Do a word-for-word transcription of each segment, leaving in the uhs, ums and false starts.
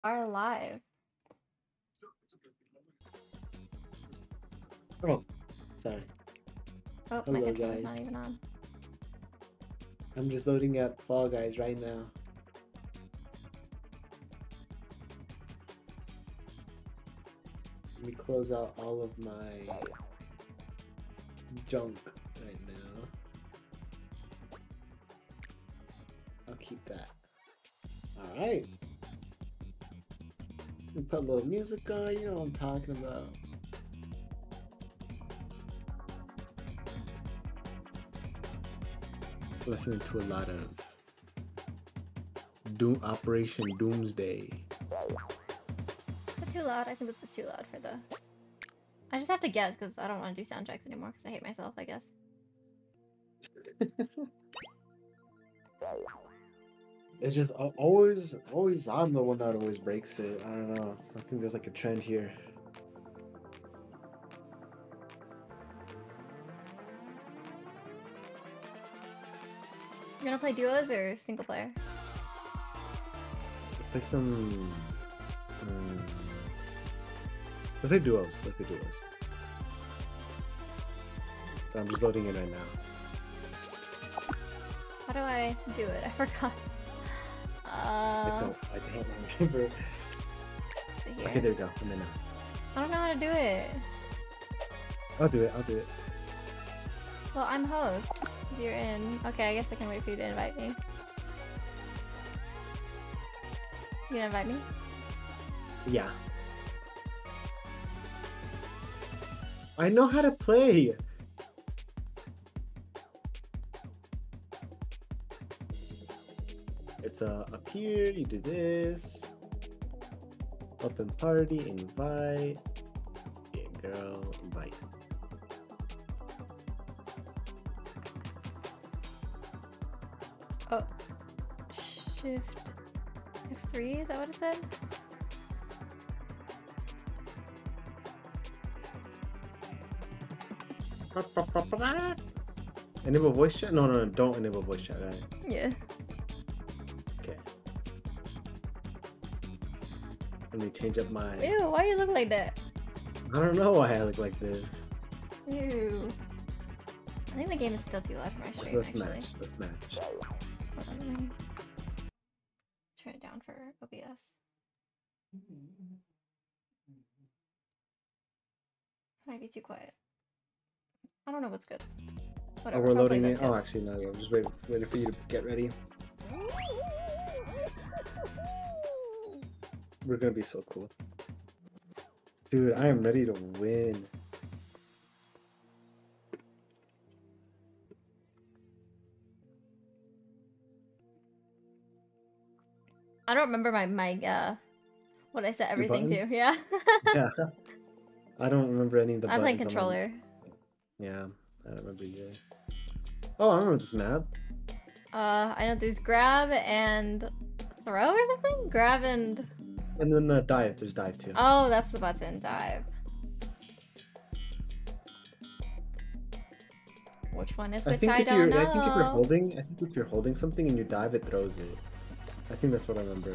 Are live. Oh, sorry. Oh, Hello, my controller's guys. not even on. I'm just loading up Fall Guys right now. Let me close out all of my junk right now. I'll keep that. Alright. We put a little music on, you know what I'm talking about. Listening to a lot of Doom Operation Doomsday. Is it too loud? I think this is too loud for the... I just have to guess because I don't want to do sound checks anymore because I hate myself, I guess. It's just uh, always, always, I'm the one that always breaks it. I don't know. I think there's like a trend here. You're gonna play duos or single player? Play some. Um, let's play duos. Let's play duos. So I'm just loading in right now. How do I do it? I forgot. Uh, I don't. I don't remember. see here. Okay, there we go. I'm in now. I don't know how to do it. I'll do it. I'll do it. Well, I'm host. If you're in. Okay, I guess I can wait for you to invite me. You gonna invite me? Yeah. I know how to play. It's uh, up here, you do this. Open party, invite. Yeah, girl, invite. Oh. Shift. F three, is that what it said? Enable voice chat? No, no, no, don't enable voice chat, right? Yeah. Okay. Let me change up my... Ew, why you look like that? I don't know why I look like this. Ew. I think the game is still too loud for my stream, Let's actually. match, let's match. Hold on, let me turn it down for O B S. Might be too quiet. I don't know what's good. Oh, Whatever. we're hopefully loading that's it. Oh, good. actually, no, yeah, I'm just waiting, waiting for you to get ready. We're gonna be so cool. Dude, I am ready to win. I don't remember my my uh what I set Your everything to. buttons? Yeah. Yeah. I don't remember any of the I'm playing buttons on my- controller. Yeah, I don't remember either. Oh, I remember this map. Uh, I know there's grab and throw or something. Grab and And then the dive, there's dive too. oh, that's the button. Dive. Which one is I which? think I, if don't you're, know. I think if you're holding, I think if you're holding something and you dive, it throws it. I think that's what I remember.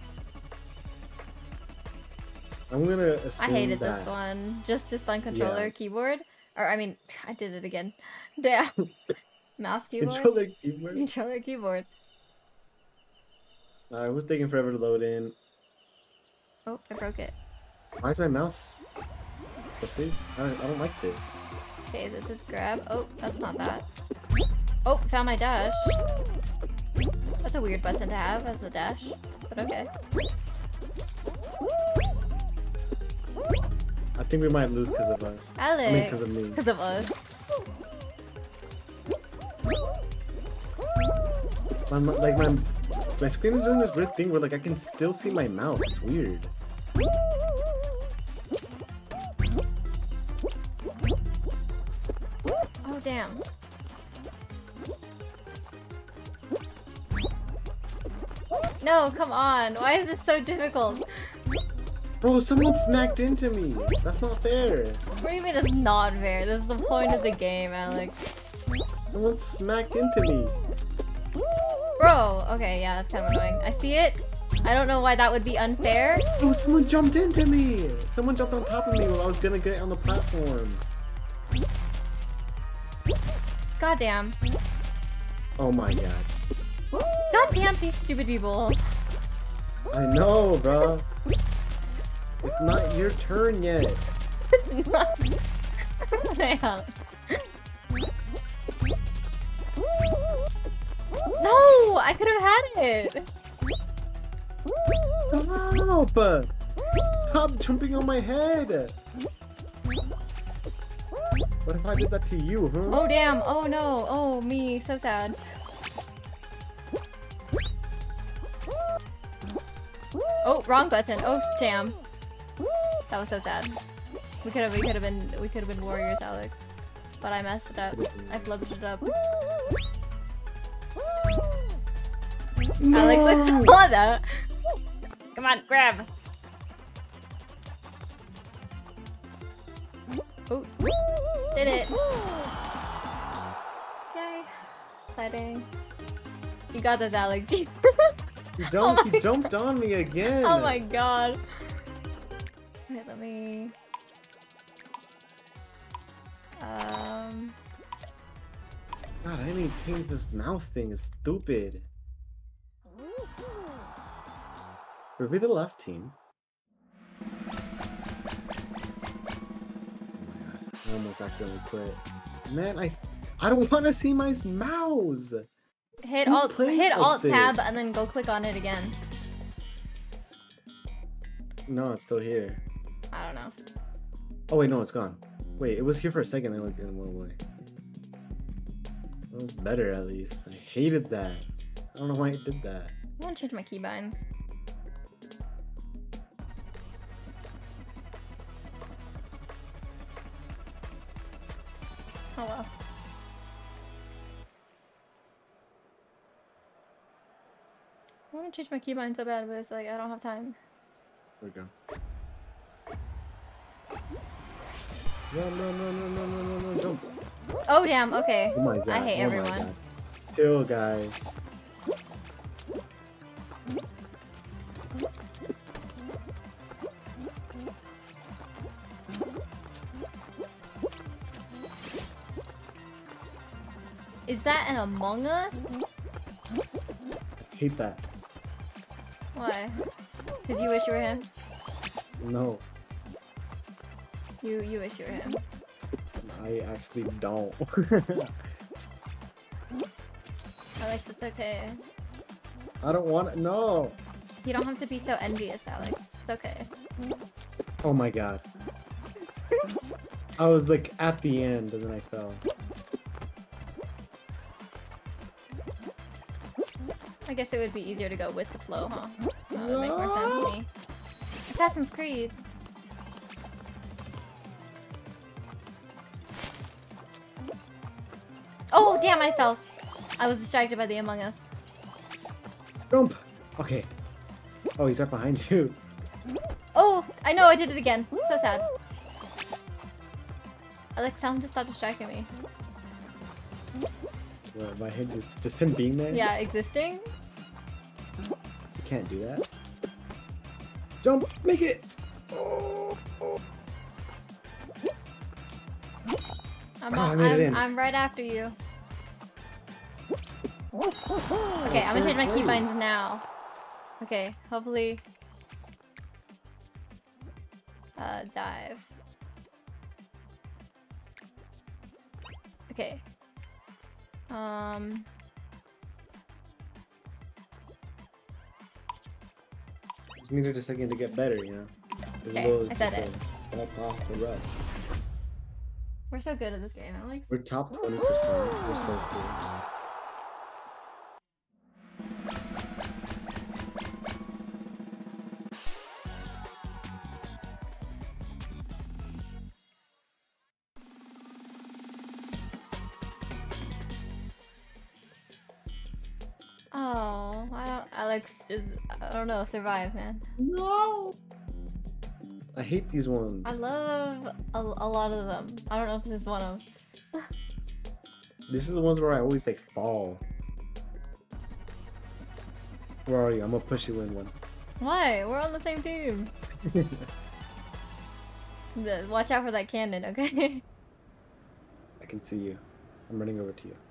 I'm gonna I assume hated that. this one. Just just on controller Yeah. keyboard. Or I mean, I did it again. Damn. Mouse keyboard. Controller keyboard. Controller keyboard. Alright, it was taking forever to load in. Oh, I broke it. Why is my mouse? What's this? I don't, I don't like this. Okay, this is grab. Oh, that's not that. Oh, found my dash. That's a weird button to have as a dash, but okay. I think we might lose because of us. Alex! I mean, because of me. Because of us. My, my- like my my screen is doing this weird thing where like I can still see my mouse. It's weird. Oh, damn. No, come on. Why is this so difficult? Bro, someone smacked into me. That's not fair. What do you mean it's not fair? This is the point of the game, Alex. Someone smacked into me. Bro, okay, yeah, that's kind of annoying. I see it. I don't know why that would be unfair. Oh, someone jumped into me! Someone jumped on top of me while I was gonna get on the platform. Goddamn. Oh my god. Goddamn these stupid people. I know, bro. It's not your turn yet. Damn. No! I could have had it! Stop! Stop jumping on my head! What if I did that to you, huh? Oh damn, oh no, oh me, so sad. Oh, wrong button, oh damn. That was so sad. We could have, we could have been, we could have been warriors, Alex. But I messed it up. I flubbed it up. No! Alex, I saw that! Come on, grab! Oh, did it! Yay! Exciting. You got this, Alex. He jumped, Oh he my jumped on me again! Oh my god. Wait, let me... Um... God, I didn't even change this mouse thing. It's stupid. Were we the last team? Oh my god, I almost accidentally quit. Man, I I don't want to see my mouse! Hit Who alt, plays hit like alt this? tab and then go click on it again. No, it's still here. I don't know. Oh wait, no, it's gone. Wait, it was here for a second, then it went away. That was better at least. I hated that. I don't know why it did that. I want to change my keybinds. Oh well. I want to change my keybind so bad, but it's like I don't have time. There we go. No, no, no, no, no, no, no, no, jump. Oh damn, okay. Oh my god. I hate oh my everyone. god. Chill, guys. Is that an Among Us? Hate that. Why? Because you wish you were him? No, You you wish you were him. I actually don't. Alex, it's okay. I don't want it. No. You don't have to be so envious, Alex. It's okay. Oh my god. I was like at the end and then I fell. I guess it would be easier to go with the flow, huh? That would make more sense to me. Assassin's Creed. Oh, damn, I fell. I was distracted by the Among Us. Jump. Okay. Oh, he's right behind you. Oh, I know, I did it again. So sad. Alex, tell him to stop distracting me. Well, my head just just him being there. Yeah, existing? You can't do that. Jump. Make it. Oh, oh. I'm, Ah, I on, made it I'm, in. I'm right after you. Okay, I'm gonna change my keybinds now. Okay, hopefully... Uh, dive. Okay. Um... Just needed a second to get better, you know. There's Okay, a little, I said just it. a Back off the rust. We're so good at this game, Alex. We're top twenty percent. We're so cool. Oh, I don't, Alex just, I don't know, survive, man. No. I hate these ones. I love a, a lot of them. I don't know if this is one of them. These are the ones where I always like fall. Where are you? I'm gonna push you in one. Why? We're on the same team. The- Watch out for that cannon, okay? I can see you. I'm running over to you.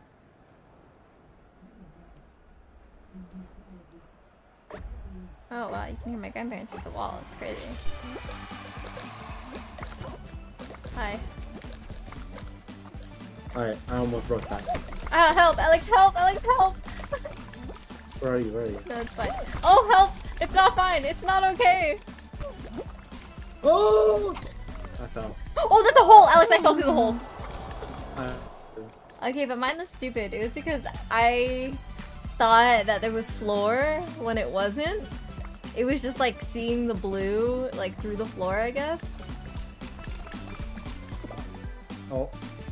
Oh wow, you can hear my grandparents with the wall. It's crazy. Hi. Alright, I almost broke that. Ah, help! Alex, help! Alex, help! Where are you? Where are you? No, it's fine. Oh, help! It's not fine! It's not okay! Oh! I fell. Oh, that's a hole! Alex, I fell through the hole! Uh, Okay, but mine was stupid. It was because I thought that there was floor when it wasn't. It was just like seeing the blue like through the floor, I guess. oh.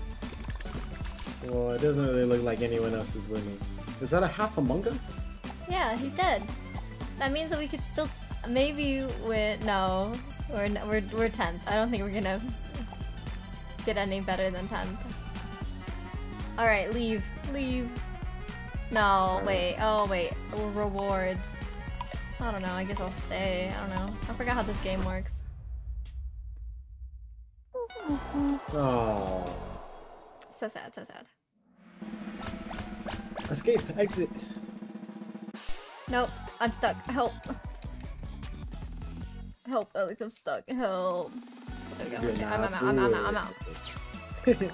Well, it doesn't really look like anyone else is winning. Is that a half Among Us? Yeah, he did. That means that we could still maybe win. No, we're n- we're we're tenth. I don't think we're gonna get any better than tenth. All right, leave, leave. No, right. wait. Oh wait, rewards. I don't know. I guess I'll stay. I don't know. I forgot how this game works. Oh. So sad. So sad. Escape. Exit. Nope. I'm stuck. Help. Help, Alex. I'm stuck. Help. There we go. You're Okay, I'm, I'm not out. I'm out. I'm out. I'm out.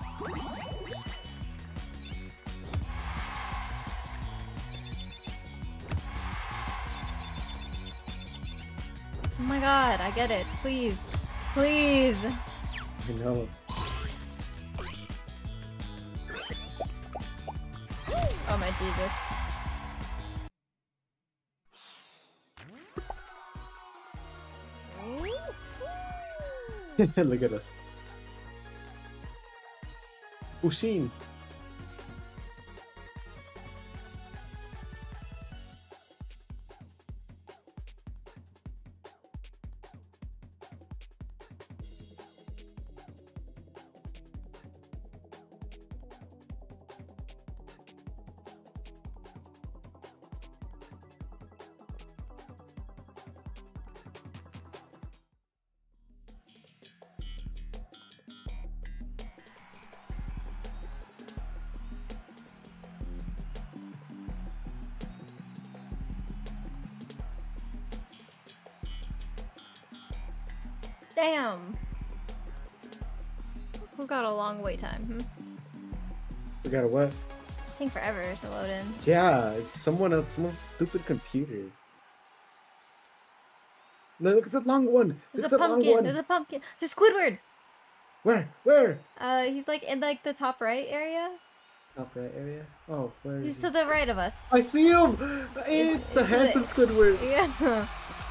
Oh my god, I get it. Please. Please. I know. Oh my Jesus. Look at us. Ushin. Damn. Who got a long wait time? Hmm? We got a what? It's taking forever to load in. Yeah, it's someone else, someone's stupid computer. No, look at the long one. There's Look a at the long pumpkin. one. There's a pumpkin. There's Squidward. Where? Where? Uh, he's like in like the top right area. Top right area. Oh, where is He's he? to the right of us. I see him. It's, the it's handsome the- Squidward. Yeah.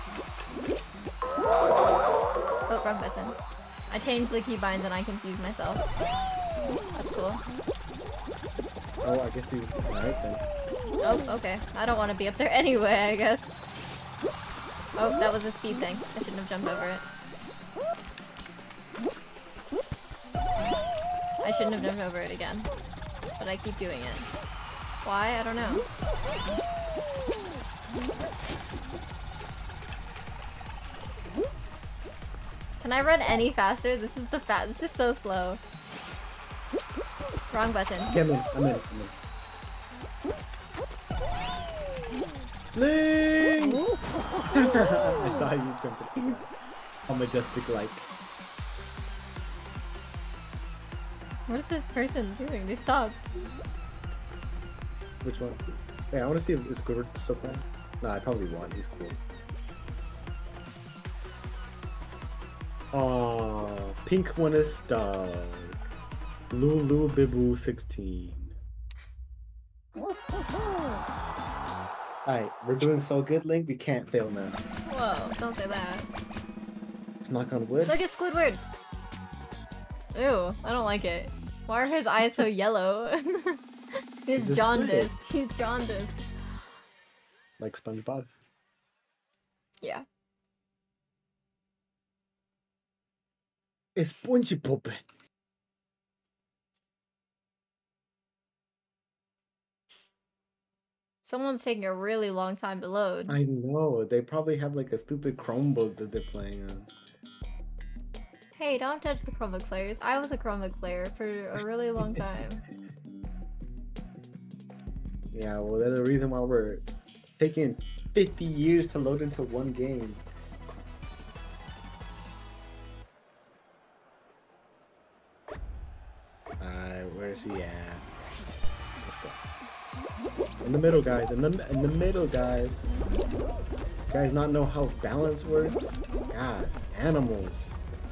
Oh, wrong button. I changed the keybinds and I confused myself. That's cool. Oh, I guess you. Alright then. Oh, okay. I don't want to be up there anyway, I guess. Oh, that was a speed thing. I shouldn't have jumped over it. I shouldn't have jumped over it again. But I keep doing it. Why? I don't know. Can I run any faster? This is the fat. This is so slow. Wrong button. Okay, I'm in. I'm in. I'm in. Link! I saw you jumping. A majestic like. What is this person doing? They stopped. Which one? Hey, I want to see if this Squidward still playing. Nah, I probably won. He's cool. Oh, pink one is stuck. Lulu Bibu sixteen. Alright, we're doing so good, Link. We can't fail now. Whoa, don't say that. Knock on wood. Look at Squidward! Ew, I don't like it. Why are his eyes so yellow? He's He's a jaundiced. He's jaundiced. Like SpongeBob. Yeah. It's SpongeBob. Someone's taking a really long time to load. I know. They probably have like a stupid Chromebook that they're playing on. Hey, don't judge the Chromebook players. I was a Chromebook player for a really long time. Yeah, well, that's the reason why we're taking fifty years to load into one game. Alright, where's he at? Let's go. In the middle, guys. In the in the middle, guys. You guys not know how balance works? God, animals.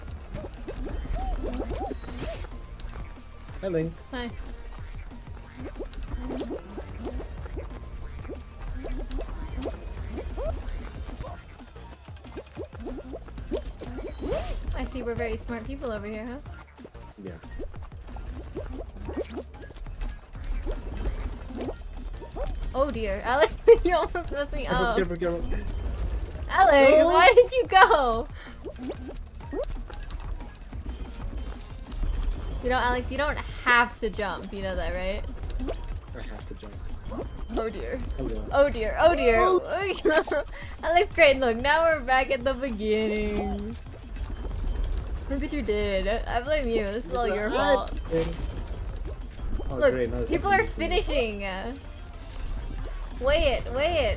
Hi, Link. Hi. I see we're very smart people over here, huh? Yeah. Oh dear, Alex, you almost messed me up. Careful, careful, careful. Alex, Oh. why did you go? You know, Alex, you don't have to jump. You know that, right? I have to jump. Oh dear. Hello. Oh dear. Oh dear. Oh. Alex, great. Look, now we're back at the beginning. Look what you did. I blame you. This is all your fault. Oh, Look, great. Now people are finishing. Weigh it. Weigh it.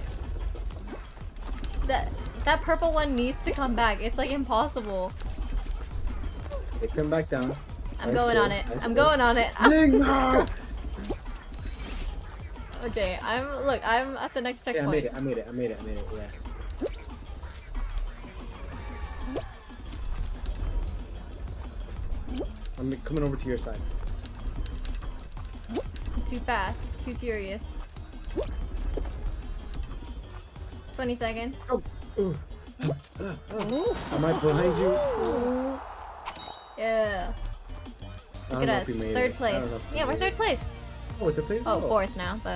That that purple one needs to come back. It's like impossible. They come back down. I'm Nice going kill, on it. nice I'm kill. going on it. Link, no! Okay, I'm look. I'm at the next Yeah, I checkpoint. made it. I made it. I made it. I made it. Yeah. I'm coming over to your side. Too fast. Too furious. twenty seconds. Oh. Ooh. Ah, ah, ah. Am I behind you? Yeah. I Look don't at know us. if we made Third it. I place. don't know if we Yeah, we're made third it. place. Oh, it's a place? Oh, fourth now, but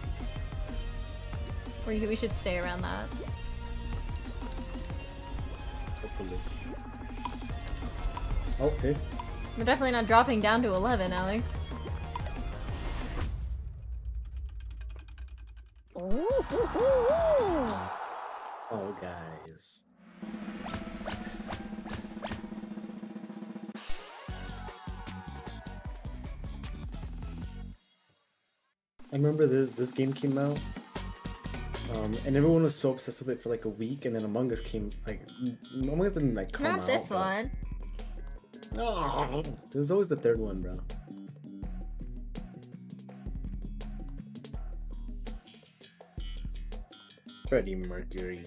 we we should stay around that. Hopefully. Oh, fifth. We're definitely not dropping down to eleven, Alex. Oh, guys. I remember this, this game came out, um, and everyone was so obsessed with it for like a week, and then Among Us came, like, Among Us didn't like come out. Not this but- one. Oh, there was always the third one, bro. Freddie Mercury.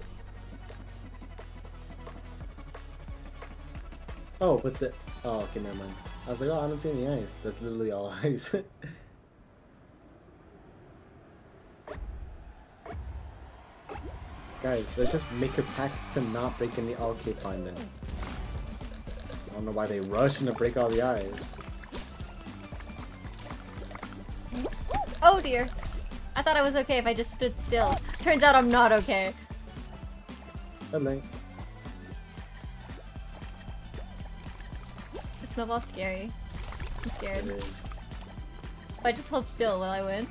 Oh, but the oh, okay, never mind. I was like, oh, I don't see any ice. That's literally all ice. Guys, let's just make a pact to not break any. Oh, okay, fine then. I don't know why they rush to break all the ice. Oh dear. I thought I was okay if I just stood still. Turns out I'm not okay. Hello. The snowball's scary. I'm scared. It is. If I just hold still, will I win?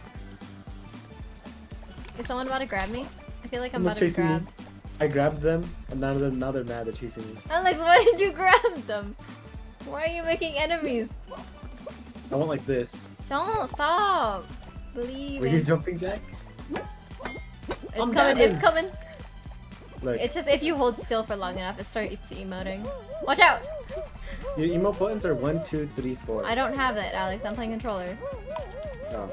Is someone about to grab me? I feel like I'm Someone's about to be chasing me. grabbed. I grabbed them, and now they're, now they're mad. They're chasing me. Alex, why did you grab them? Why are you making enemies? I want like this. Don't stop. Believe Were you in. jumping jack? It's I'm coming. dabbing. It's coming. Look, It's just if you hold still for long enough, it starts emoting. Watch out! your emote buttons are one, two, three, four. I don't have it, Alex. I'm playing controller. Oh.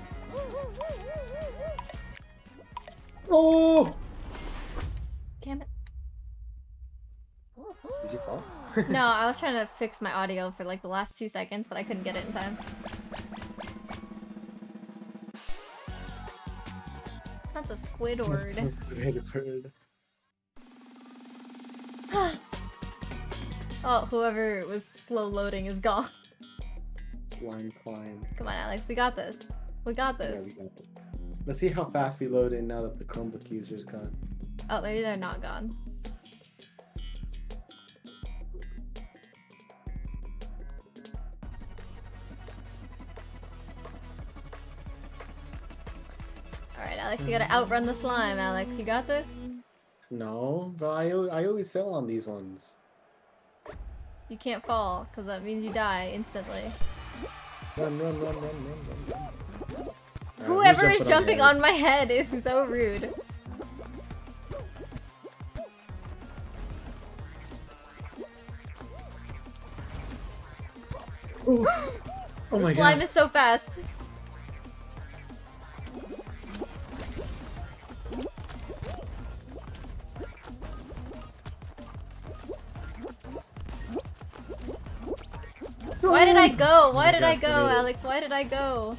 Oh! Damn it. Did you fall? No, I was trying to fix my audio for like the last two seconds, but I couldn't get it in time. Not the Squidward. Squidward. Oh, whoever was slow loading is gone. Slime climb. Come on, Alex. We got this. We got Yeah, this. we got this. Let's see how fast we load in now that the Chromebook user's gone. Oh, maybe they're not gone. Alright, Alex, you gotta outrun the slime, Alex. You got this? No, but I, al- I always fail on these ones. You can't fall, because that means you die instantly. Run, run, run, run, run, run, run. Alright, Whoever who's is jumping jumping on my head is so rude. Ooh. Oh The my slime god. is so fast. Why did I go? Why my did I God, go, I made it. Alex? Why did I go?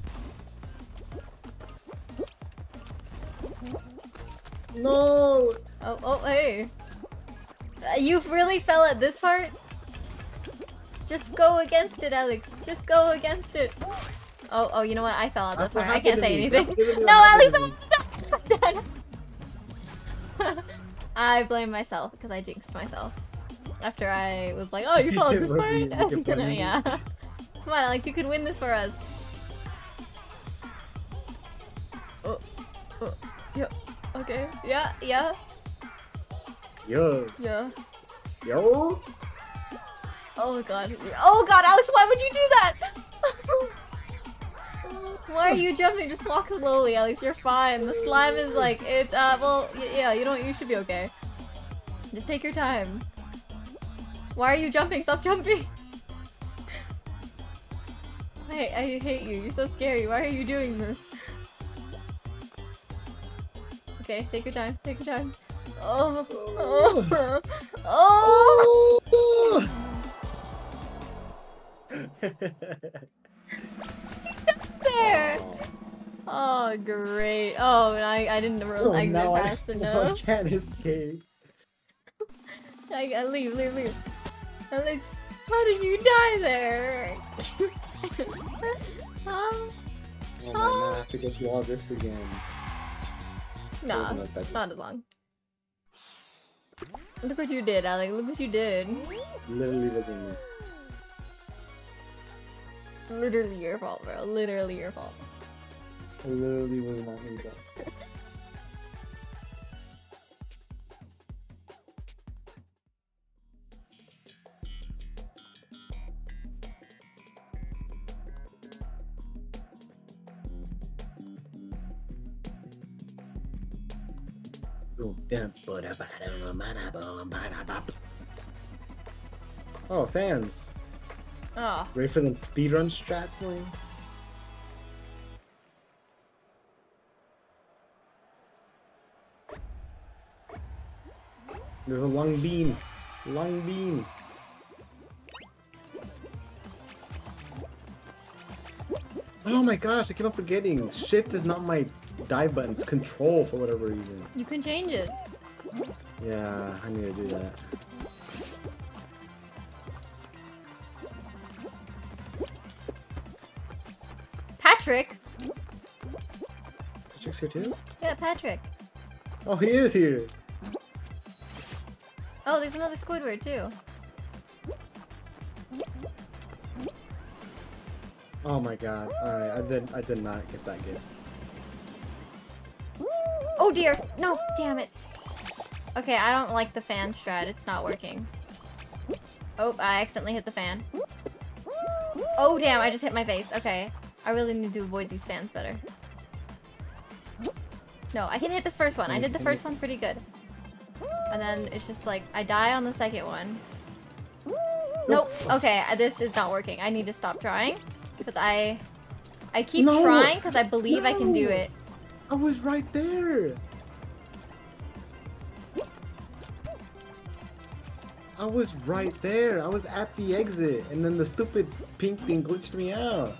No! Oh, oh, hey. Uh, You really fell at this part? Just go against it, Alex. Just go against it. Oh, oh, you know what? I fell at this That's what part. I can't happened to say me. anything. That's literally No, what Alex, happened I'm dead. I blame myself because I jinxed myself. After I was like, oh, you fell at this What do you- part? what do you- Yeah. Come on, Alex, you can win this for us. Oh, oh, yeah. Okay. Yeah, yeah, Yo, yeah. yo! Oh god. Oh god, Alex, why would you do that? Why are you jumping? Just walk slowly, Alex. You're fine. The slime is like, it's, uh, well, y yeah, you don't, you should be okay. Just take your time. Why are you jumping? Stop jumping! I, I hate you. You're so scary. Why are you doing this? Okay, take your time. Take your time. Oh. Oh. Oh. Oh! There. Oh, great. Oh, I, I didn't Oh, exit now I, fast now I enough. can't escape. I, I leave, leave, leave. Alex, how did you die there? Huh? Oh man, now I have to go through all this again. Nah, Wasn't as bad. not as long. Look what you did, Alex. Look what you did. Literally wasn't me. Literally your fault, bro. Literally your fault. It literally was not me. bro. Oh, fans. Oh. Ready for them speedrun strats, Lane? There's a long beam. Long beam. Oh my gosh, I keep on forgetting. Shift is not my dive button, it's control for whatever reason. You can change it. Yeah, I need to do that. Patrick? Patrick's here too? Yeah, Patrick. Oh, he is here! Oh, there's another Squidward too. Oh my god. Alright, I did I did not get that gift. Oh dear! No, damn it. Okay, I don't like the fan strat. It's not working. Oh, I accidentally hit the fan. Oh damn, I just hit my face. Okay. I really need to avoid these fans better. No, I can hit this first one. I did the first one pretty good. And then it's just like, I die on the second one. Nope. Okay, this is not working. I need to stop trying. Because I... I keep No! trying because I believe I can do No! it. I was right there! I was right there. I was at the exit, and then the stupid pink thing glitched me out.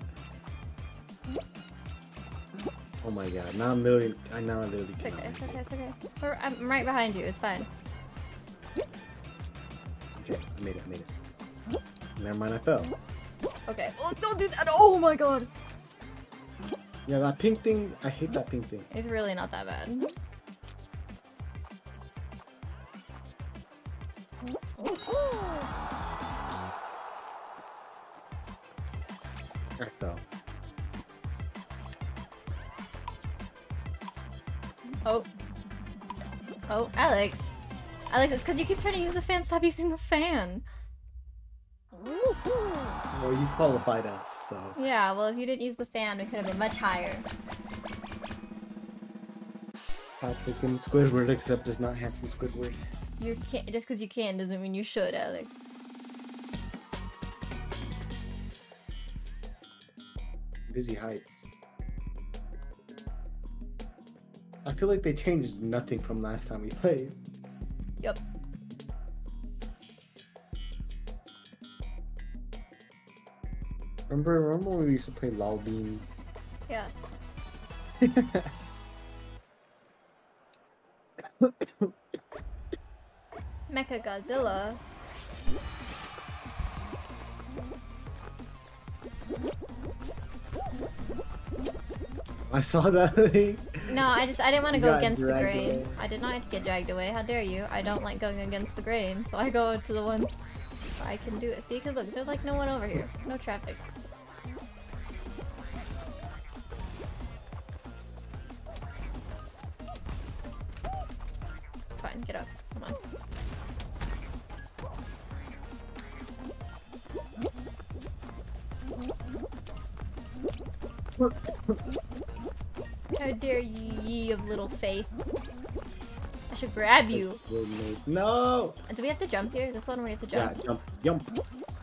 Oh my god! Now I'm literally, I now I literally It's cannot. okay, it's okay, it's okay. We're- I'm right behind you, it's fine. Okay, I made it. I made it. Never mind, I fell. Okay. Oh, don't do that! Oh my god! Yeah, that pink thing. I hate that pink thing. It's really not that bad. I fell. Oh. Oh, Alex. Alex, it's because you keep trying to use the fan. Stop using the fan. Well, you qualified us, so. Yeah, well, if you didn't use the fan, we could have been much higher. Patrick and Squidward, except it's not handsome Squidward. You can't, just because you can doesn't mean you should, Alex. Busy Heights. I feel like they changed nothing from last time we played. Yep. Remember, remember when we used to play Lol Beans? Yes. Mecha Godzilla. I saw that. No, I just I didn't want to You go got against the dragged grain. away. I did not get dragged away. How dare you? I don't like going against the grain, so I go to the ones where I can do it. See, cause look, there's like no one over here, no traffic. Fine, get up. Come on. How dare ye, ye of little faith? I should grab you. No! Do we have to jump here? Is this the one where we have to Yeah, jump? jump, jump.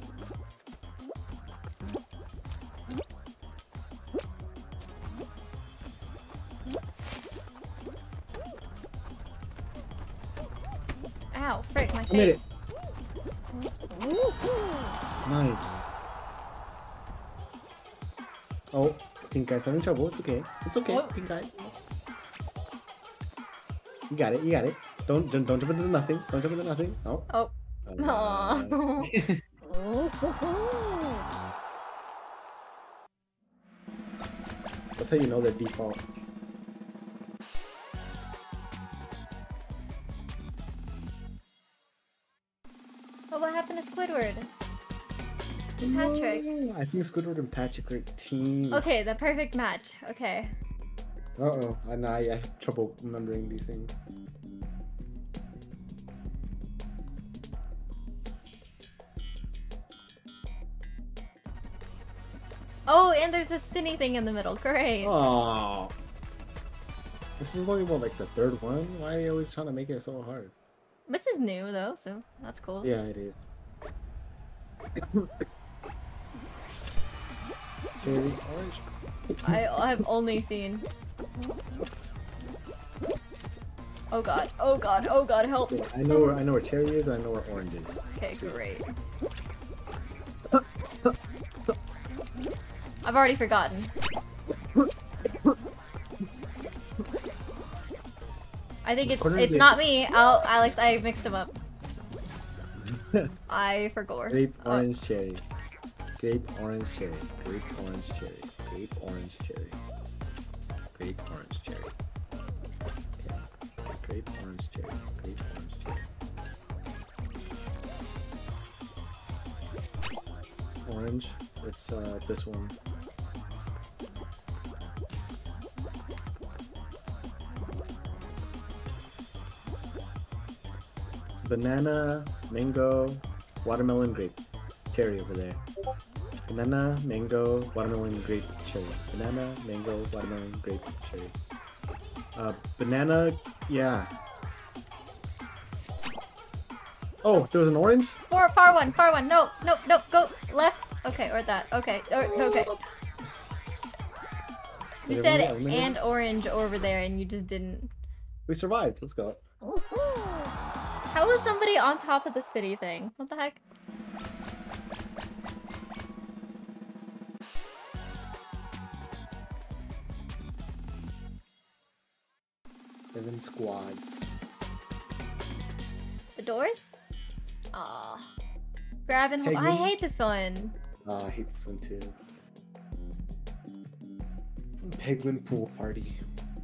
Ow, frick, my I made it. face. Nice. Oh, pink guy's having trouble. It's okay. It's okay, What? pink guy. You got it. You got it. Don't don't, don't jump into nothing. Don't jump into nothing. Oh. Oh. Uh, Aw. That's how you know they're default. Oh, what happened to Squidward? Patrick. No, I think Squidward and Patrick are a team. Okay, the perfect match. Okay. Uh oh. I know. I, I have trouble remembering these things. Oh, and there's a spinny thing in the middle. Great. Oh. This is only about like the third one. Why are they always trying to make it so hard? This is new though, so that's cool. Yeah, it is. Cherry orange. I I've only seen. Oh god! Oh god! Oh god! Help! Yeah, I know where I know where cherry is. And I know where orange is. Okay, great. I've already forgotten. I think it's Corner it's is it? not me. Oh, Alex, I mixed them up. I forgot. Grape Oh. orange cherry. Grape orange cherry. Grape orange cherry. Grape orange cherry. Grape orange cherry. Okay. Grape orange cherry. Grape orange cherry. Orange. It's uh this one. Banana, mango, watermelon, grape, cherry over there. Banana, mango, watermelon, grape, cherry. Banana, mango, watermelon, grape, cherry. Uh, banana, yeah. Oh, there was an orange? Far, far one, far one. No, no, no. Go left. Okay, or that. Okay, or okay. You Did said everyone- everyone- and orange over there, and you just didn't. We survived. Let's go. How was somebody on top of the spitty thing? What the heck? Seven squads. The doors? Aw. Grab and hold. I Penguin? hate this one. Oh, I hate this one too. Penguin pool party.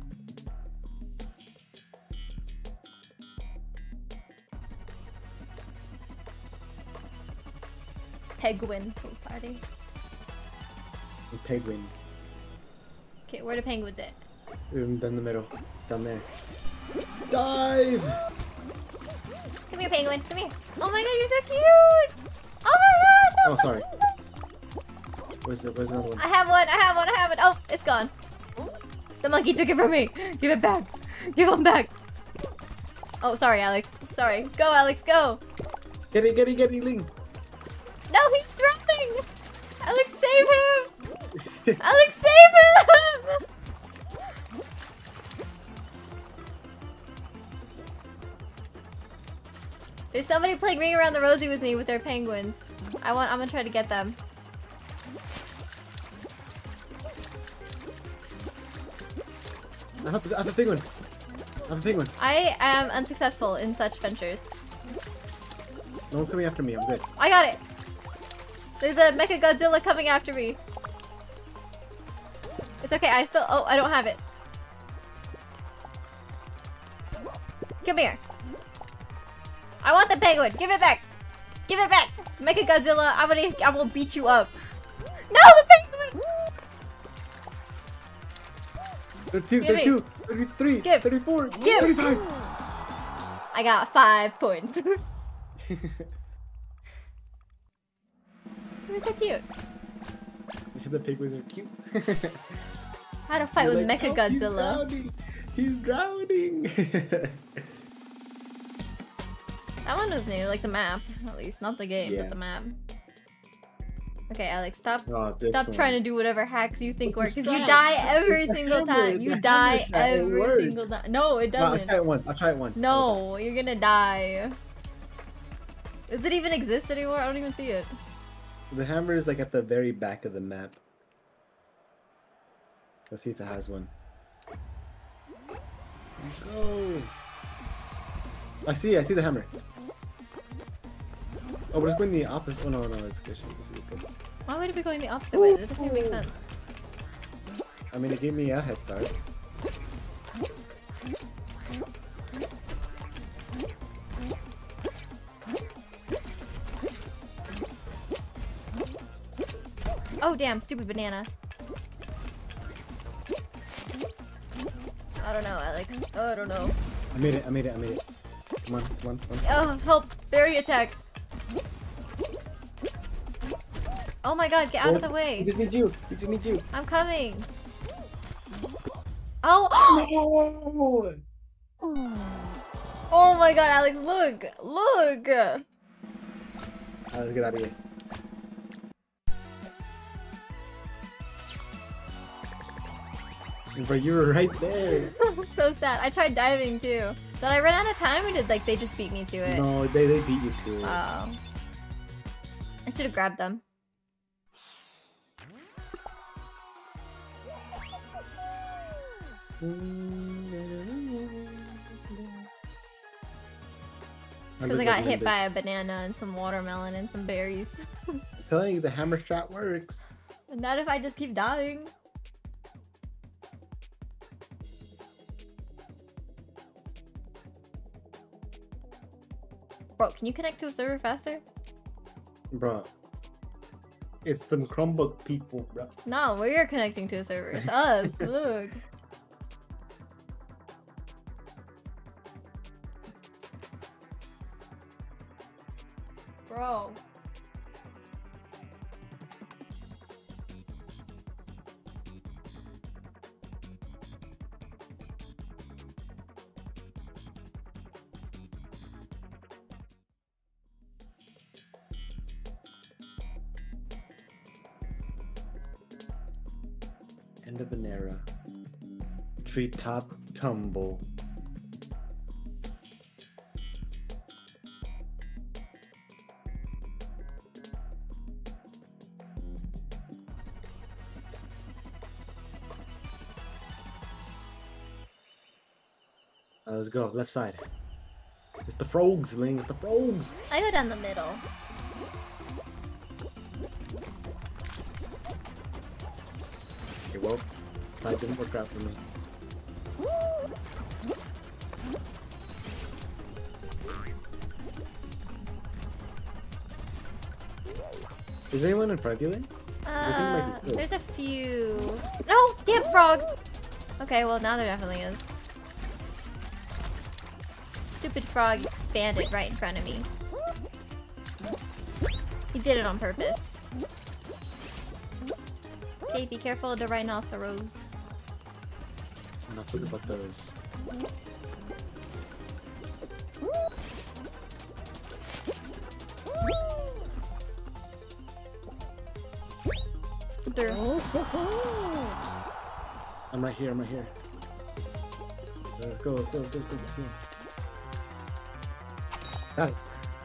Penguin pool party. Penguin. Okay, where the penguins at? In, down the middle. Down there. Dive! Come here, penguin. Come here. Oh my god, you're so cute! Oh my god! No, Oh, sorry. no, no. Where's the, where's another one? I have one, I have one, I have it. Oh, it's gone. The monkey took it from me. Give it back. Give him back. Oh, sorry, Alex. Sorry. Go, Alex, go. Get it, get it, get it, Ling! No, he's drowning! Alex, save him! Alex, save him! There's somebody playing Ring Around the Rosie with me with their penguins. I want. I'm gonna try to get them. I have, to, I have a penguin. I have a penguin. I am unsuccessful in such ventures. No one's coming after me. I'm good. I got it. There's a Mecha Godzilla coming after me. It's okay. I still. Oh, I don't have it. Come here. I want the penguin. Give it back. Give it back. Mecha Godzilla. I'm gonna. I will beat you up. No, the penguin. thirty-two, Give me. thirty-two, thirty-three, Give. thirty-four, Give. thirty-five! I got five points. You're so cute. The penguins are cute. How to fight You're with like, Mecha "Oh, Godzilla. He's drowning! He's drowning! That one was new, like the map, at least. Not the game, Yeah. but the map. Okay, Alex, stop Oh, this stop one. trying to do whatever hacks you think work, because you Stop. die every It's a single hammer. time. It's You a die hammer shot. It every works. single time. No, it No, I'll doesn't. try it once. I'll try it once. No, you're gonna die. Does it even exist anymore? I don't even see it. The hammer is like at the very back of the map. Let's see if it has one. Go! I see, I see the hammer. Oh, but it's going the opposite. Oh no, no, it's good. Why would it be going the opposite way? That doesn't even make sense. I mean, it gave me a head start. Oh damn, stupid banana. I don't know, Alex. Oh, I don't know. I made it, I made it, I made it. Come on, come on, come on. Oh, help! Berry attack! Oh my god, get out Oh, of the We way! just need you. We just need you. I'm coming! Oh! No! Oh my god, Alex, look! Look! Alright, let's get out of here. But you were right there. So sad. I tried diving too. Did I run out of time or did like they just beat me to it? No, they, they beat you to it. Oh. I should have grabbed them. Because I got hit by a banana and some watermelon and some berries. I'm telling you, the hammer shot works. Not if I just keep dying. Bro, can you connect to a server faster? Bro. It's them Chromebook people, bro. No, we're connecting to a server. It's us. Look. Bro. End of an era. Treetop tumble. Uh, let's go, left side. It's the frogs, Ling, it's the frogs! I go down the middle. Okay, well, side didn't work out for me. Is anyone in front of you, Ling? Uh, there's a few. No, damn frog! Okay, well now there definitely is. Stupid frog expanded right in front of me. He did it on purpose. Okay, be careful of the rhinoceros. I'm not sure about those. Through. I'm right here, I'm right here. Let's go, let's go, let's go, let's go. Got it.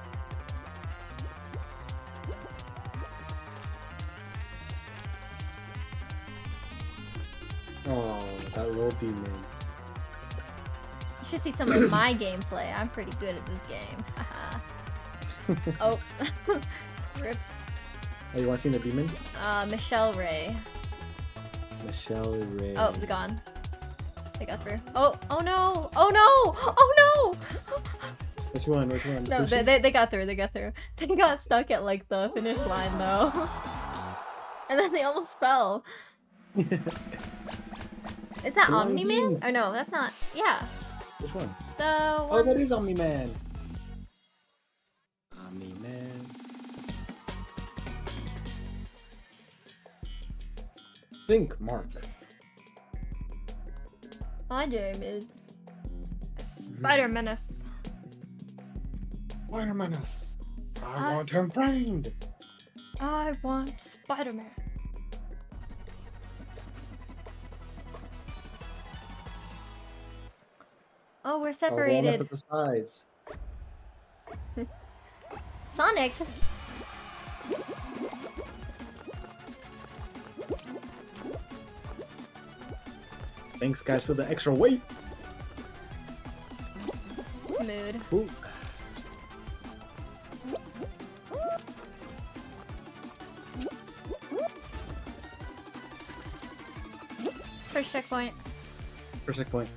Oh, that little demon. You should see some of my gameplay. I'm pretty good at this game. Haha. Oh. Rip. Are you watching the demon? Uh, Michelle Ray. Michelle Ray. Oh, they're gone. They got through. Oh, oh no! Oh no! Oh no! Which one? Which one? No, they, they, they got through. They got through. They got stuck at like the finish line though. And then they almost fell. Is that Omni-Man? Or no, that's not. Yeah. Which one? The one... Oh, that is Omni-Man. Omni-Man. Think, Mark. My name is Spider Menace. Spider Menace. I, I want him framed. I want Spider-Man. Oh, we're separated. Oh, the sides. Sonic. Thanks, guys, for the extra weight. Mood. Ooh. First checkpoint. First checkpoint.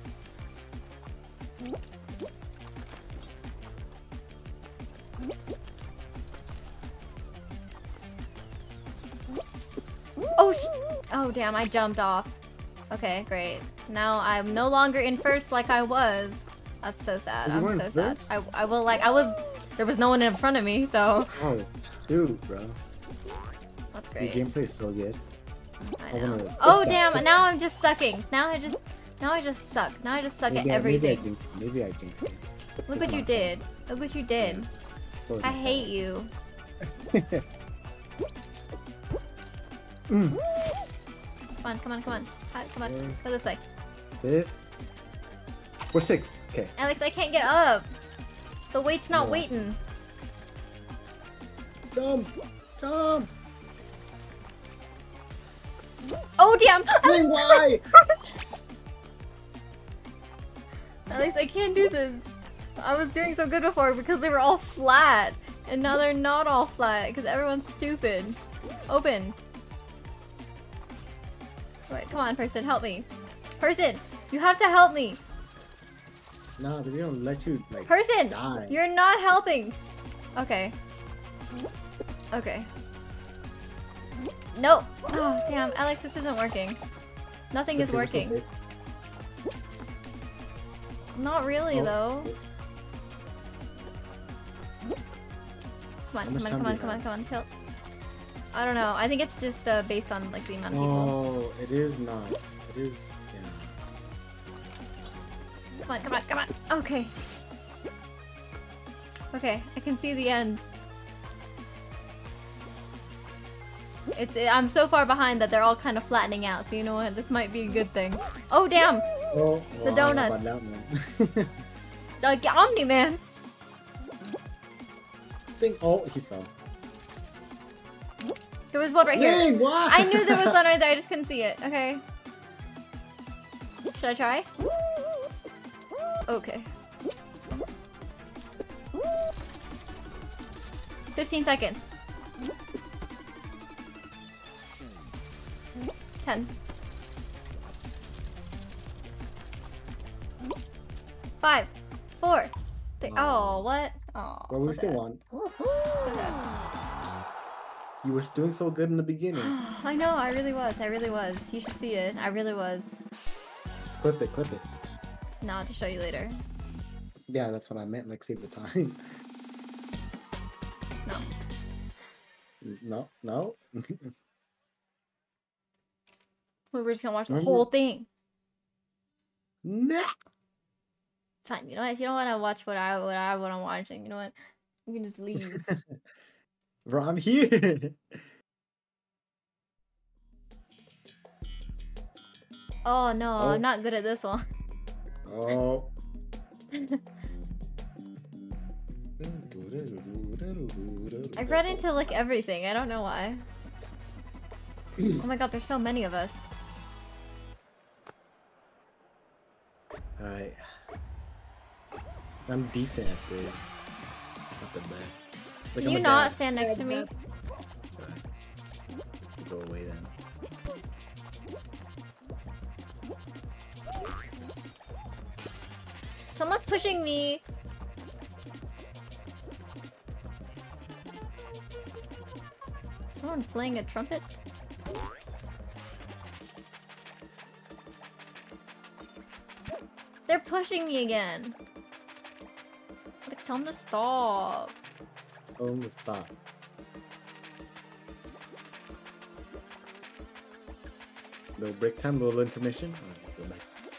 Oh, sh oh damn, I jumped off. Okay, great. Now I'm no longer in first like I was. That's so sad. I'm so sad. I, I will like, I was, there was no one in front of me, so. Oh, shoot, bro. That's great. Your gameplay is so good. I know. Oh damn, now I'm just sucking. Now I just, now I just suck. Now I just suck maybe at I, everything. Maybe I jinxed it. Look what you did. Look what you did. I hate you. Mm. Come on, come on, come on. Come on, go this way. Fifth. We're sixth. Okay. Alex, I can't get up. The weight's not No. waiting. Jump! Jump! Oh damn! Alex, why? Alex, I can't do this. I was doing so good before because they were all flat, and now they're not all flat because everyone's stupid. Open. Wait, come on, person, help me. Person, you have to help me. Nah, they don't let you like. Person, die. you're not helping. Okay. Okay. No. Oh damn, Alex, this isn't working. Nothing It's is okay, we're still working. safe. Not really Oh, though. six. Come on, How come much on, time come do on, you come on, have? come on, tilt. I don't know. I think it's just uh, based on like the amount of people. No, it is not. It is. Yeah. Come on, come on, come on. Okay. Okay, I can see the end. It's. I'm so far behind that they're all kind of flattening out. So you know what? This might be a good thing. Oh damn! Oh, The well, I don't know donuts. about that one. Like Omni-Man. Think. Oh, he fell. There was one right here. Dang, why? I knew there was one right there. I just couldn't see it. Okay. Should I try? Okay. Fifteen seconds. Ten. Five. Four. Three. Oh, what? Oh. Well, we still won. So sad. You were doing so good in the beginning. I know, I really was. I really was. You should see it. I really was. Clip it, clip it. No, I'll just show you later. Yeah, that's what I meant. Like, save the time. No. No, no. We were just gonna watch the Remember- whole thing. Nah. Fine. You know what? If you don't want to watch what I what I what I'm watching, you know what? You can just leave. Bro, I'm here. Oh no, Oh. I'm not good at this one. Oh. I read into like everything. I don't know why. Oh my god, there's so many of us. Alright. I'm decent at this. Not the best. Like, Can I'm you a not dad. stand next to me? Sorry. Go away then. Someone's pushing me. Someone playing a trumpet? They're pushing me again. Like, tell them to stop. Oh, stop. Little break time, little intermission. Alright, go back.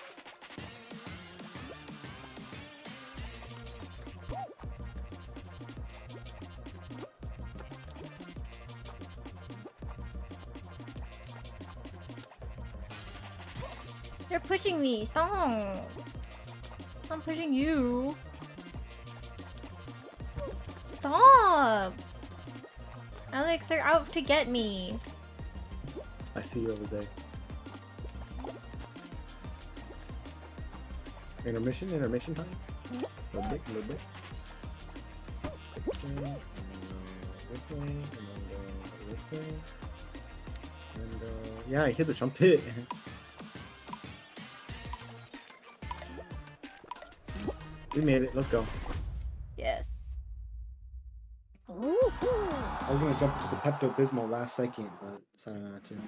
They're pushing me. Stop. I'm pushing you. Stop. Alex, they're out to get me. I see you over there. Intermission, intermission time. A little bit, a little bit. This way, and then go this way, and then go this way. And uh, yeah, I hit the trumpet. We made it. Let's go. Yes. I was gonna jump to the Pepto Bismol last second, but decided not to.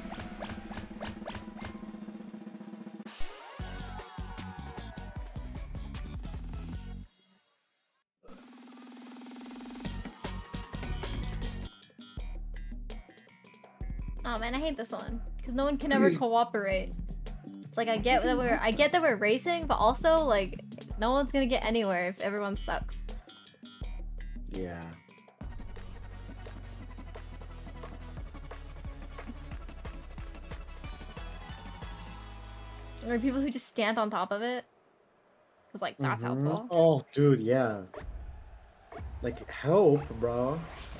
Oh man, I hate this one because no one can ever cooperate. It's like I get that we're I get that we're racing, but also like no one's gonna get anywhere if everyone sucks. Yeah. Or people who just stand on top of it, because like that's Mhm. helpful. Oh, dude, yeah. Like, help, bro.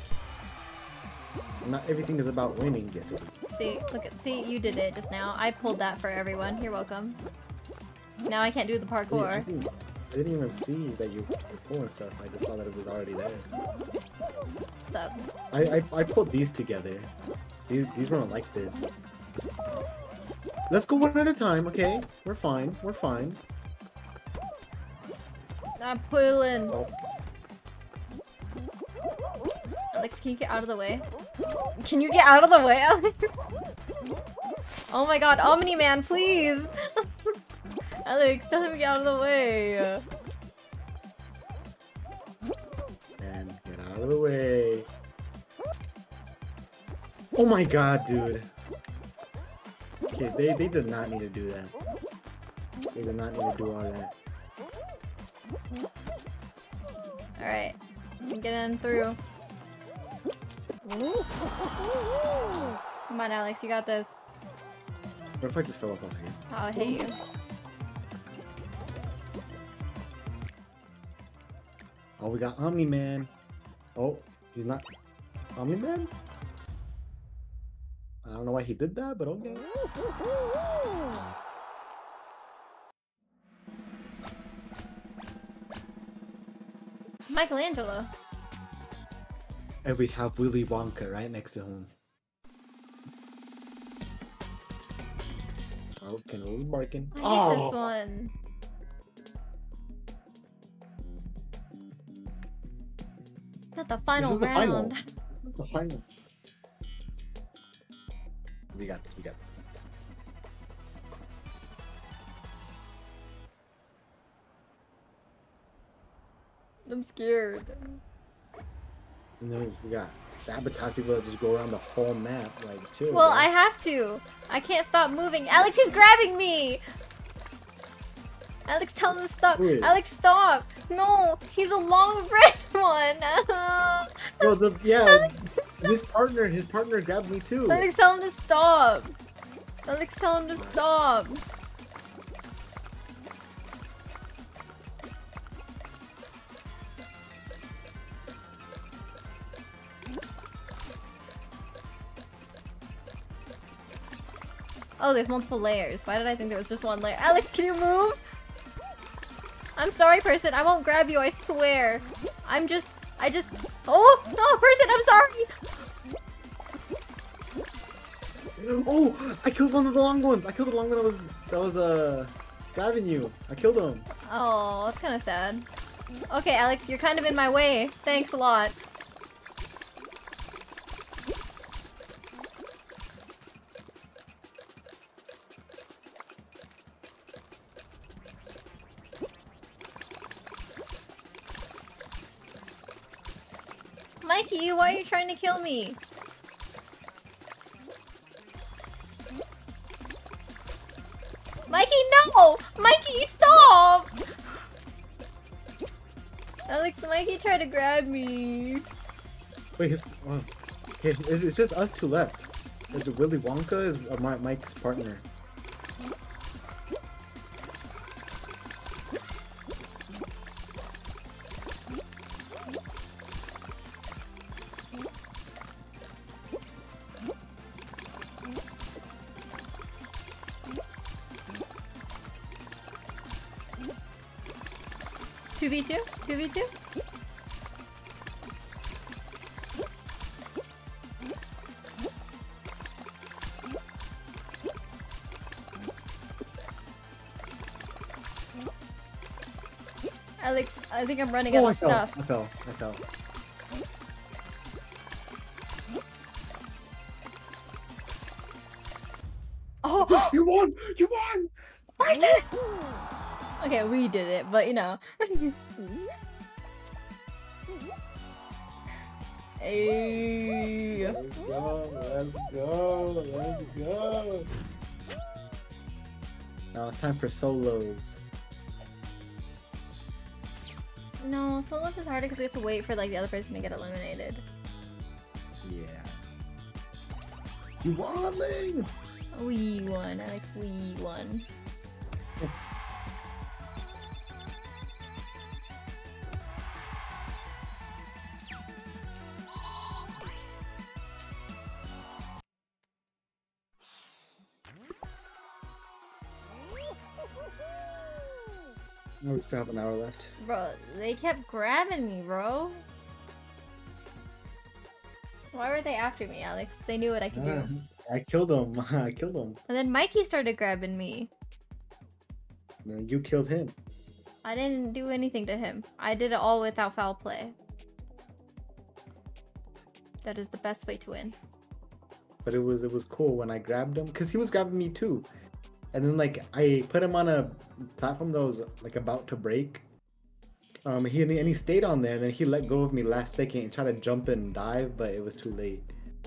Not everything is about winning, yes it is. See, look at see you did it just now. I pulled that for everyone. You're welcome. Now I can't do the I parkour. didn't, I didn't even see that you were pulling stuff. I just saw that it was already there. What's up? I I, I pulled these together. These these weren't like this. Let's go one at a time, okay? We're fine. We're fine. I'm pulling. Oh, Alex, can you get out of the way? Can you get out of the way, Alex? Oh my god, Omni-Man, please! Alex, tell him to get out of the way. and get out of the way. Oh my god, dude. Okay, they, they did not need to do that. They did not need to do all that. Alright, get in through. Come on, Alex, you got this. What if I just fell off us again? Oh, I hate you. Oh, we got Omni-Man. Oh, he's not Omni-Man? I don't know why he did that, but okay. Michelangelo. And we have Willy Wonka right next to him. Oh, Kendall's barking. I hate Oh, this one. Not the final this is the final. round. This is the final. We got this. We got this. I'm scared. And then we got sabotage people that just go around the whole map, like, chill. Well, bro. I have to. I can't stop moving. Alex, he's grabbing me! Alex, tell him to stop. Wait. Alex, stop! No, he's a long red one. Well, the, yeah, his partner, his partner grabbed me too. Alex, tell him to stop. Alex, tell him to stop. Oh, there's multiple layers. Why did I think there was just one layer? Alex, can you move? I'm sorry, person. I won't grab you, I swear. I'm just... I just... Oh! No, person, I'm sorry! Oh! I killed one of the long ones! I killed the long one that was... That was, uh... grabbing you. I killed him. Oh, that's kind of sad. Okay, Alex, you're kind of in my way. Thanks a lot. Mikey, why are you trying to kill me? Mikey, no! Mikey, stop! Alex, Mikey tried to grab me. Wait, his... Oh. Okay, it's, it's just us two left. There's Willy Wonka is uh, my, Mike's partner. two v two? two v two? Alex, I think I'm running Oh, out I of fell. stuff. I fell. I fell. Oh! You won! You won! I did it! Okay, we did it, but you know. Hey. Let's go! Let's go! Let's go! Now it's time for solos. No, solos is harder because we have to wait for like the other person to get eliminated. Yeah. You won, Ling! We won, Alex. We won. No, we still have an hour left. Bro, they kept grabbing me, bro. Why were they after me, Alex? They knew what I could do. Uh, I killed him. I killed him. And then Mikey started grabbing me. No, you killed him. I didn't do anything to him. I did it all without foul play. That is the best way to win. But it was it was cool when I grabbed him because he was grabbing me too. And then like I put him on a platform that was like about to break. Um, he and he stayed on there, and then he let go of me last second and tried to jump and dive, but it was too late.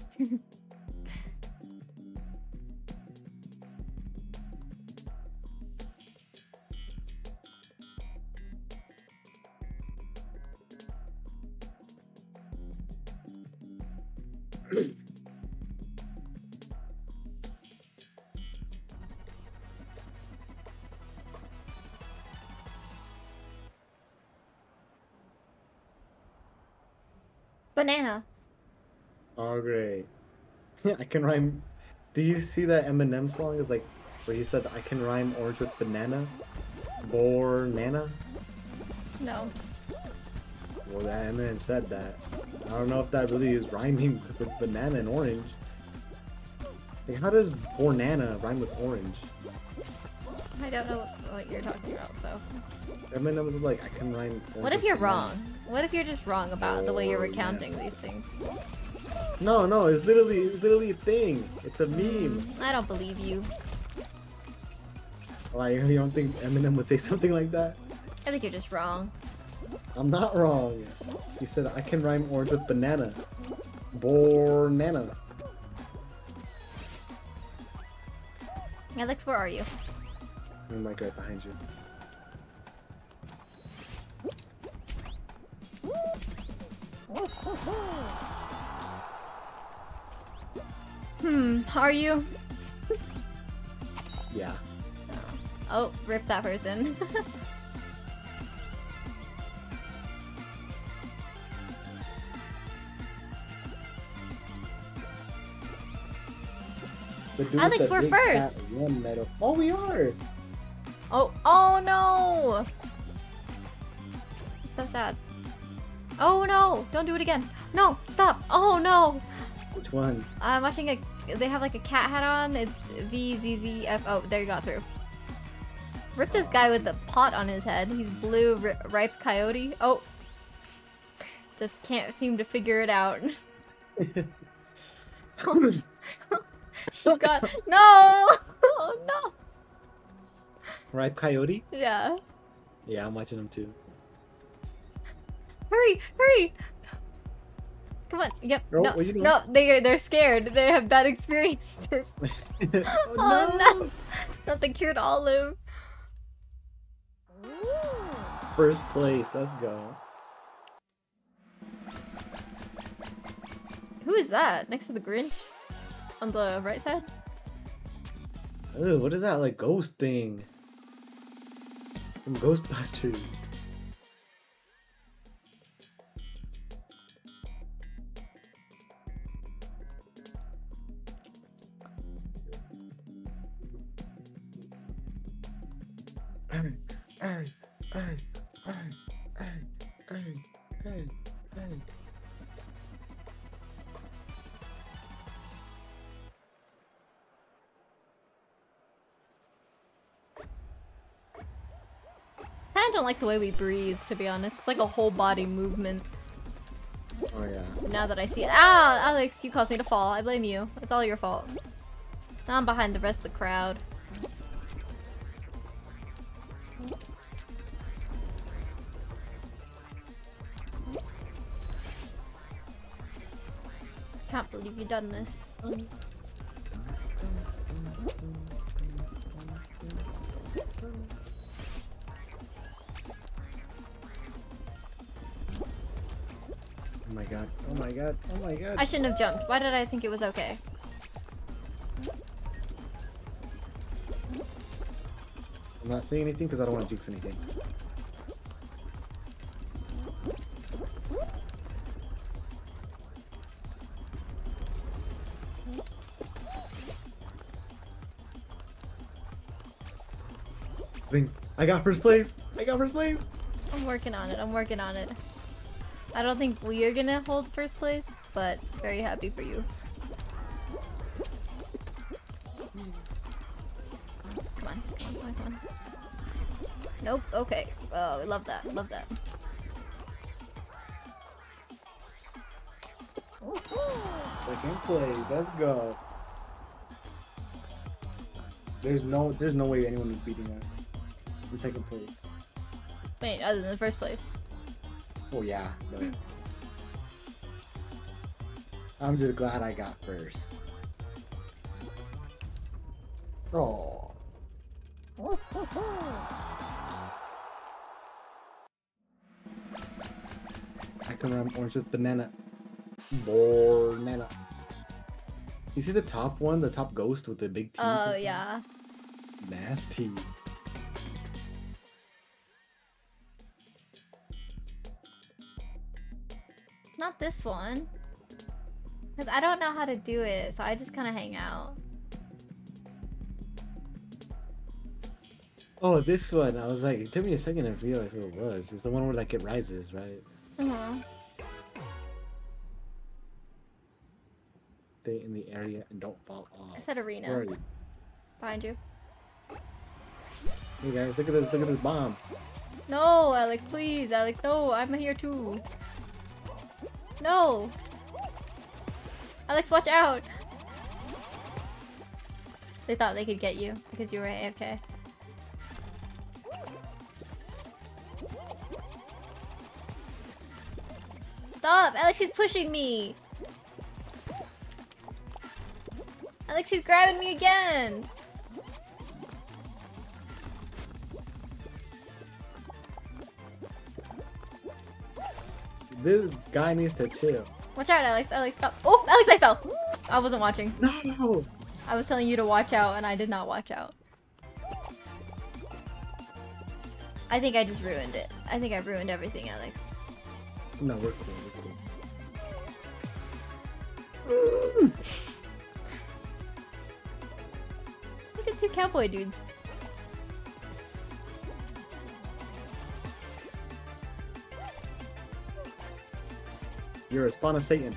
Banana. Oh great! I can rhyme. Do you see that Eminem song? Is like where he said I can rhyme orange with banana, banana. No. Well, that Eminem said that. I don't know if that really is rhyming with banana and orange. Like, how does banana rhyme with orange? I don't know what you're talking about, so. Eminem was like, I can rhyme. orange What if with you're banana. wrong? What if you're just wrong about the way you're Oh, recounting yeah. these things? No, no, it's literally, it's literally a thing. It's a meme. I don't believe you. Why, you don't think Eminem would say something like that? I think you're just wrong. I'm not wrong. He said I can rhyme orange with banana. Bornana. Alex, where are you? I'm like right behind you. Hmm, are you? Yeah. Oh, rip that person. The dude with Alex, the we're big first. fat one medal. Oh, we are. Oh, oh no! It's so sad. Oh no! Don't do it again. No, stop. Oh no! Which one? I'm watching a. They have like a cat hat on. It's V Z Z F. Oh, there you got through. Rip this guy with the pot on his head. He's blue, ri ripe coyote. Oh. Just can't seem to figure it out. She got. No! Oh no! Ripe Coyote? Yeah. Yeah, I'm watching him too. Hurry! Hurry! Come on. Yep. No, No. what you doing? No. They they're scared. They have bad experiences. Oh, Oh no. no! Not the cured olive. First place, let's go. Who is that? Next to the Grinch? On the right side? Ooh, what is that like ghost thing? From Ghostbusters. Hey, hey, hey, hey, hey, hey, hey, hey. I kinda don't like the way we breathe, to be honest. It's like a whole body movement. Oh yeah. Now that I see it. Ah, Alex, you caused me to fall. I blame you. It's all your fault. Now I'm behind the rest of the crowd. Can't believe you done this. Oh my god. Oh my god. Oh my god. I shouldn't have jumped. Why did I think it was okay? I'm not saying anything because I don't want to jinx anything. Bing. I got first place. I got first place. I'm working on it. I'm working on it. I don't think we are gonna hold first place, but very happy for you. Come on, come on, come on. Nope. Okay. Oh, I love that. Love that. Second place. Let's go. There's no, there's no way anyone is beating us in second place. Wait, other than the first place. Oh yeah. But I'm just glad I got first. Oh. I can run orange with banana. Banana. You see the top one, the top ghost with the big teeth? Oh yeah. Nasty. Not this one. Because I don't know how to do it, so I just kind of hang out. Oh, this one. I was like, it took me a second to realize what it was. It's the one where like it rises, right? Uh-huh. Stay in the area and don't fall off. I said arena. Where are you? Behind you. Hey guys, look at this, look at this bomb. No, Alex, please, Alex, no, I'm here too. No! Alex, watch out! They thought they could get you because you were A F K. Stop! Alex is pushing me! Alex is grabbing me again! This guy needs to chill. Watch out, Alex. Alex, stop. Oh, Alex, I fell! I wasn't watching. No! I was telling you to watch out, and I did not watch out. I think I just ruined it. I think I ruined everything, Alex. No, we're cool, we're cool. Look at two cowboy dudes. You're a spawn of Satan.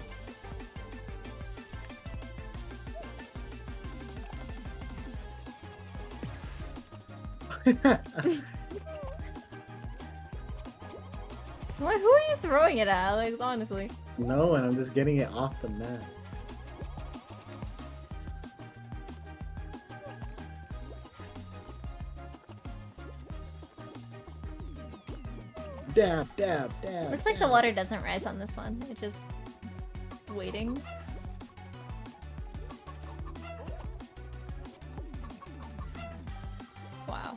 What? Who are you throwing it at, Alex? Honestly. No, and I'm just getting it off the map. Dab, dab, dab. Looks like the water doesn't rise on this one. It's just waiting. Wow.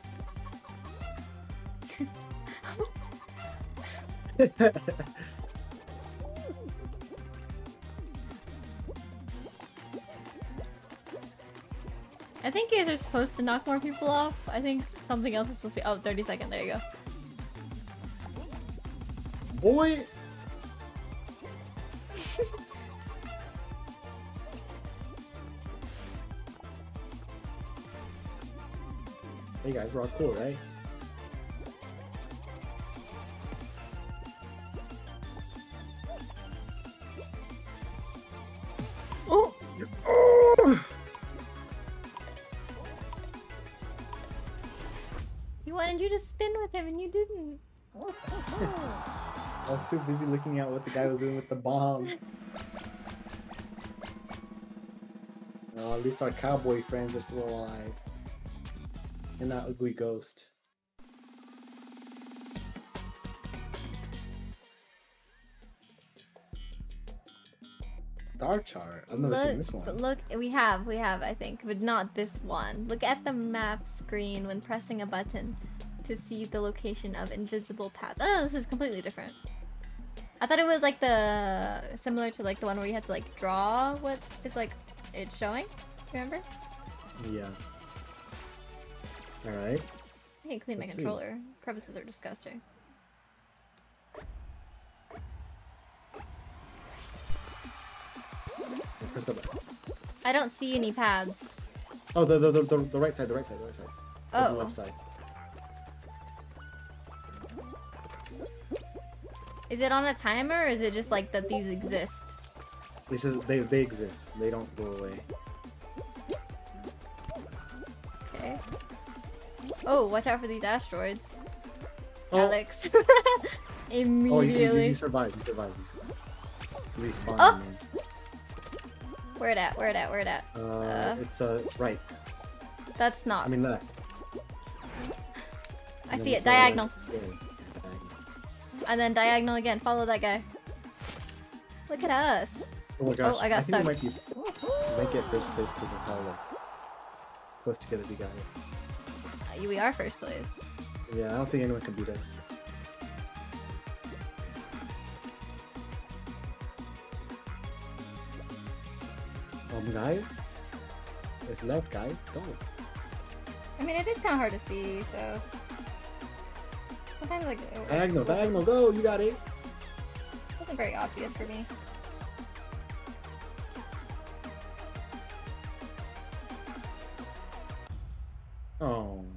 I think you guys are supposed to knock more people off. I think something else is supposed to be- oh, thirty second, there you go. Boy! Hey guys, we're all cool, right? Oh! Oh! He wanted you to spin with him and you didn't. I was too busy looking at what the guy was doing with the bomb. Oh, at least our cowboy friends are still alive. And that ugly ghost. Star chart. I've never look, seen this one. But look, we have, we have, I think, but not this one. Look at the map screen when pressing a button to see the location of invisible paths. Oh, no, this is completely different. I thought it was like the similar to like the one where you had to like draw what is like it's showing. Remember? Yeah. All right. I can clean my Let's controller. See. Crevices are disgusting. Press the button. I don't see any paths. Oh, the the, the the the right side, the right side, the right side. Oh. Or the left side. Is it on a timer or is it just like that these exist? It's just, they they exist. They don't go away. Okay. Oh, watch out for these asteroids. Oh. Alex. Immediately. Oh, you, you, you survived. You survived. You survived. Respawn. Oh. Man. Where it at? Where it at? Where it at? Uh, Uh, it's uh right. That's not. I mean left. I And see then it. it's, uh, Diagonal. yeah, diagonal. And then diagonal again. Follow that guy. Look at us. Oh my gosh. I got I think stuck. we might be. We might get first place because of how like close together we got it. Uh, we are first place. Yeah, I don't think anyone can beat us. Um, guys, it's left, guys. Go. I mean, it is kind of hard to see, so sometimes like it Diagonal, diagonal, go! You got it. wasn't very obvious for me. Oh.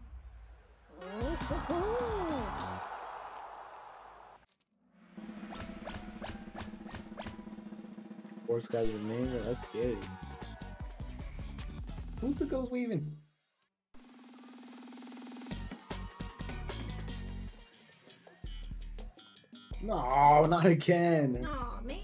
Four guys remain. That's scary. Who's the ghost weaving? No, not again. Oh man.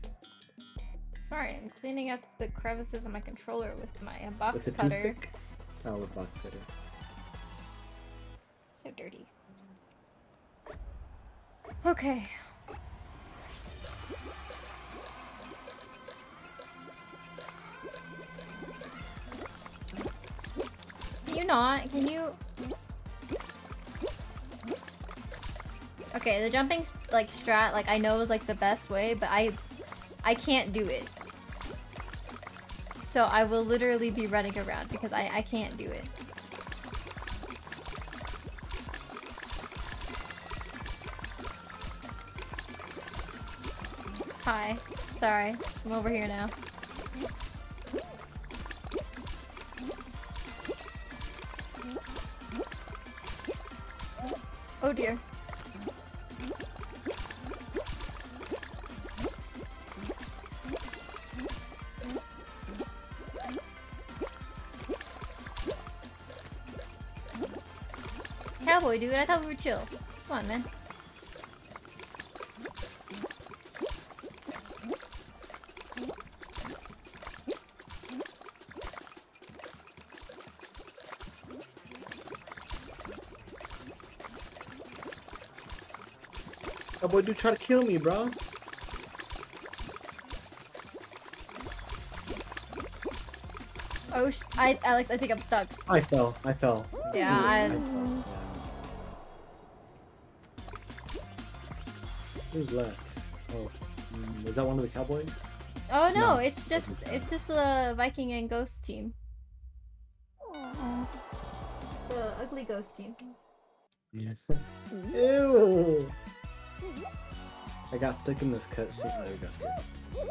Sorry, I'm cleaning up the crevices on my controller with my box With the cutter. toothpick? Oh, with box cutter. So dirty. Okay. Can you not? Can you? Okay, the jumping like strat, like I know is like the best way, but I, I can't do it. So I will literally be running around because I I can't do it. Hi. Sorry. I'm over here now. Oh dear. Cowboy dude, I thought we were chill. Come on, man. Oh boy, dude, try to kill me, bro. Oh, sh I, Alex, I think I'm stuck. I fell. I fell. Yeah, I... I fell. Yeah. Who's left? Oh, mm, is that one of the cowboys? Oh no, No. it's just it's just the Viking and Ghost team. The ugly ghost team. Yes. Ew! I got stuck in this cutscene. Oh, there we go. Scared.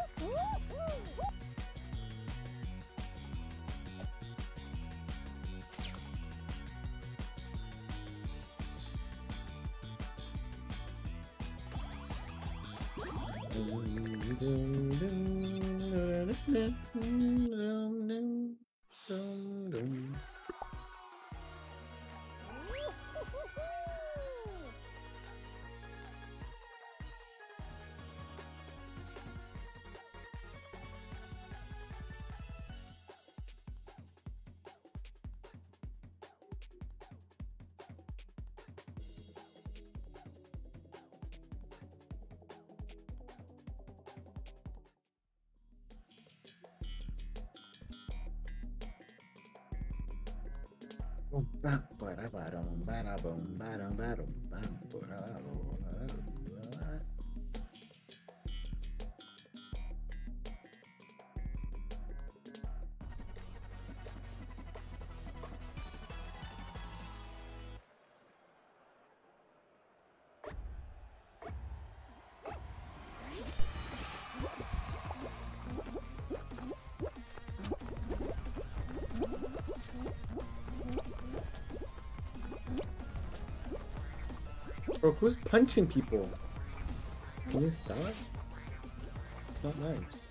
Bro, who's punching people? Can you stop? It's not nice.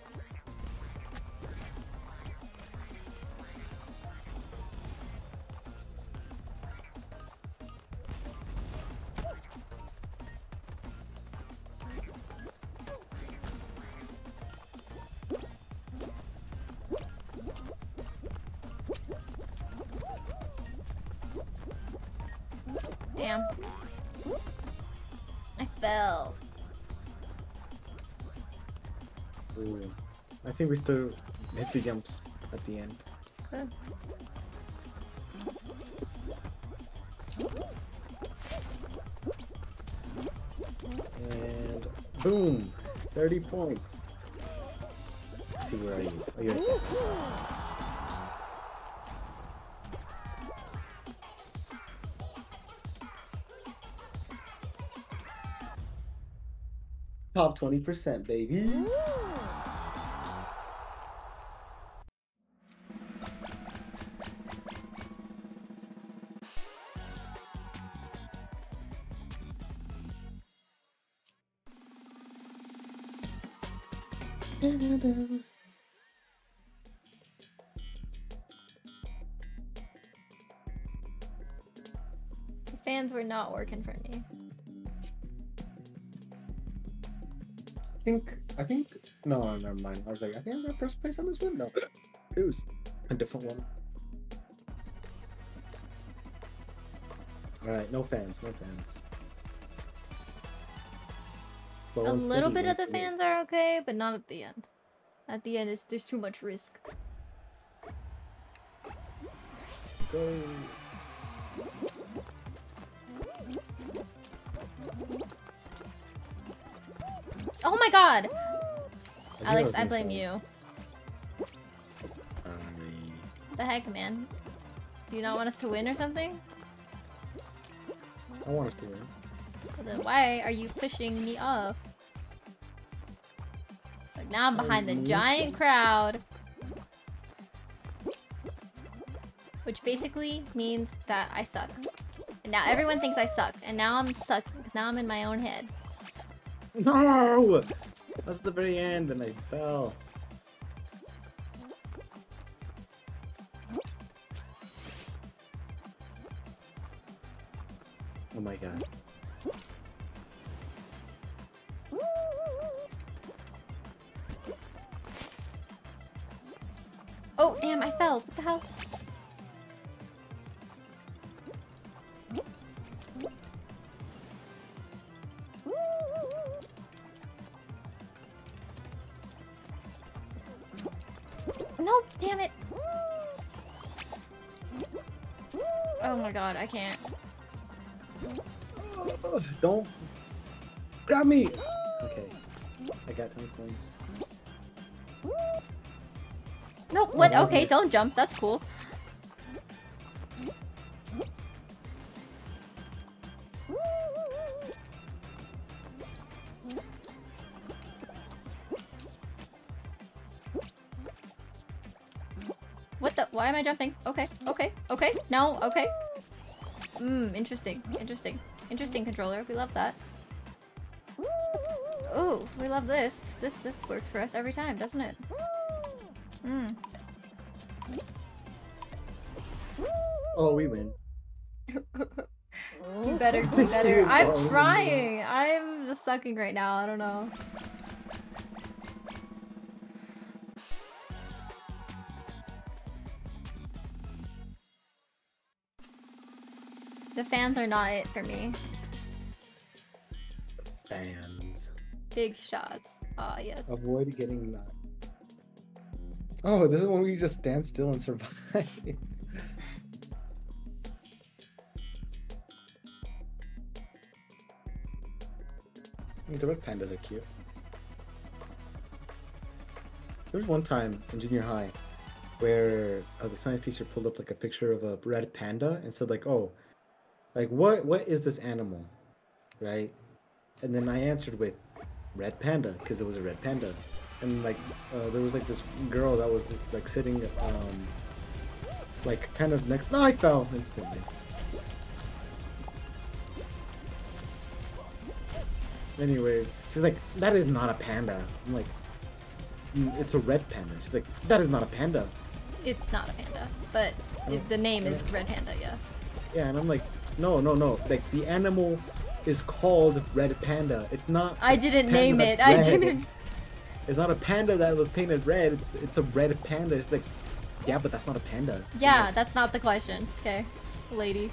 Damn. I fell. Ooh. I think we still hit the jumps at the end. Okay. And boom! thirty points. Let's see, where are you? Oh, you're right there. Top twenty percent, baby. The fans were not working for me. I think, I think, no, never mind. I was like, I think I got first place on this one. No, it was a different one. Alright, no fans, no fans. Slow A and little steady bit of wins the the race. fans are okay, but not at the end. At the end, it's, there's too much risk. Go. Oh my god! I knew Alex, was I gonna blame say. you. Sorry. The heck, man? Do you not want us to win or something? I want us to win. Well, then why are you pushing me off? Like now I'm behind the Um, giant crowd. Which basically means that I suck. And now everyone thinks I suck. And now I'm stuck because now I'm in my own head. No! That's the very end and I fell. Oh my god. Oh, damn, I fell. What the hell? No, damn it. Oh my god, I can't. Oh, don't grab me! Okay. I got twenty points. Nope, what? that was Okay, nice. don't jump. That's cool. What the? Why am I jumping? Okay, okay, okay. No, okay. Mmm, interesting, interesting. Interesting controller. We love that. Oh, we love this. This this works for us every time, doesn't it? Hmm. Oh, we win. Do better, do This better. is I'm wrong. trying. I'm just sucking right now. I don't know. The fans are not it for me. Fans. Big shots. Ah, yes. Avoid getting nut. Oh, this is when we just stand still and survive. The red pandas are cute. There was one time in junior high where uh, the science teacher pulled up like a picture of a red panda and said like, "Oh, like what what is this animal?" Right? And then I answered with red panda because it was a red panda. And like uh, there was like this girl that was just like sitting um like kind of next. No, I fell instantly. Anyways, she's like, "That is not a panda." I'm like, "Mm, it's a red panda." She's like, "That is not a panda." It's not a panda, but it, the name is Red Panda, yeah. Yeah, and I'm like, "No, no, no. Like the animal is called red panda. It's not." I a didn't panda name it. that's I red. didn't. It's not a panda that was painted red. It's it's a red panda. It's like, yeah, but that's not a panda. I'm Yeah, like, that's not the question. Okay, lady.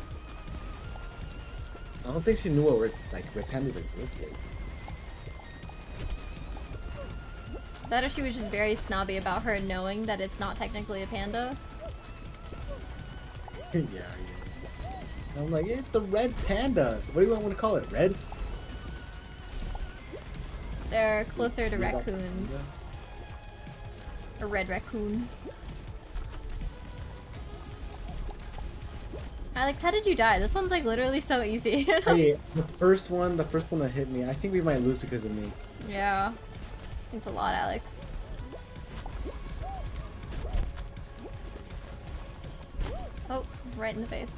I don't think she knew what red, like red pandas existed. That or she was just very snobby about her knowing that it's not technically a panda. Yeah, yes. I'm like, it's a red panda. What do you want to call it? Red? They're closer to You got raccoons. panda? A red raccoon. Alex, how did you die? This one's like literally so easy. Hey, the first one, the first one that hit me, I think we might lose because of me. Yeah. Thanks a lot, Alex. Oh, right in the face.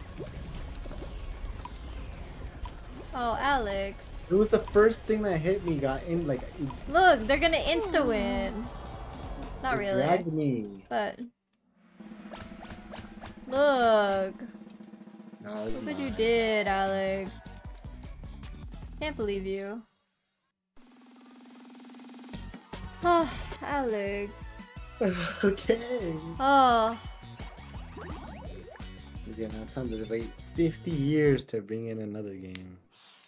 Oh, Alex. It was the first thing that hit me, got in, like, it Look, they're gonna insta-win. Not it really, dragged me. but... Look. No, it's Look what you not. did, Alex. Can't believe you. Oh, Alex. Okay. Oh, Yeah, now time to wait fifty years to bring in another game.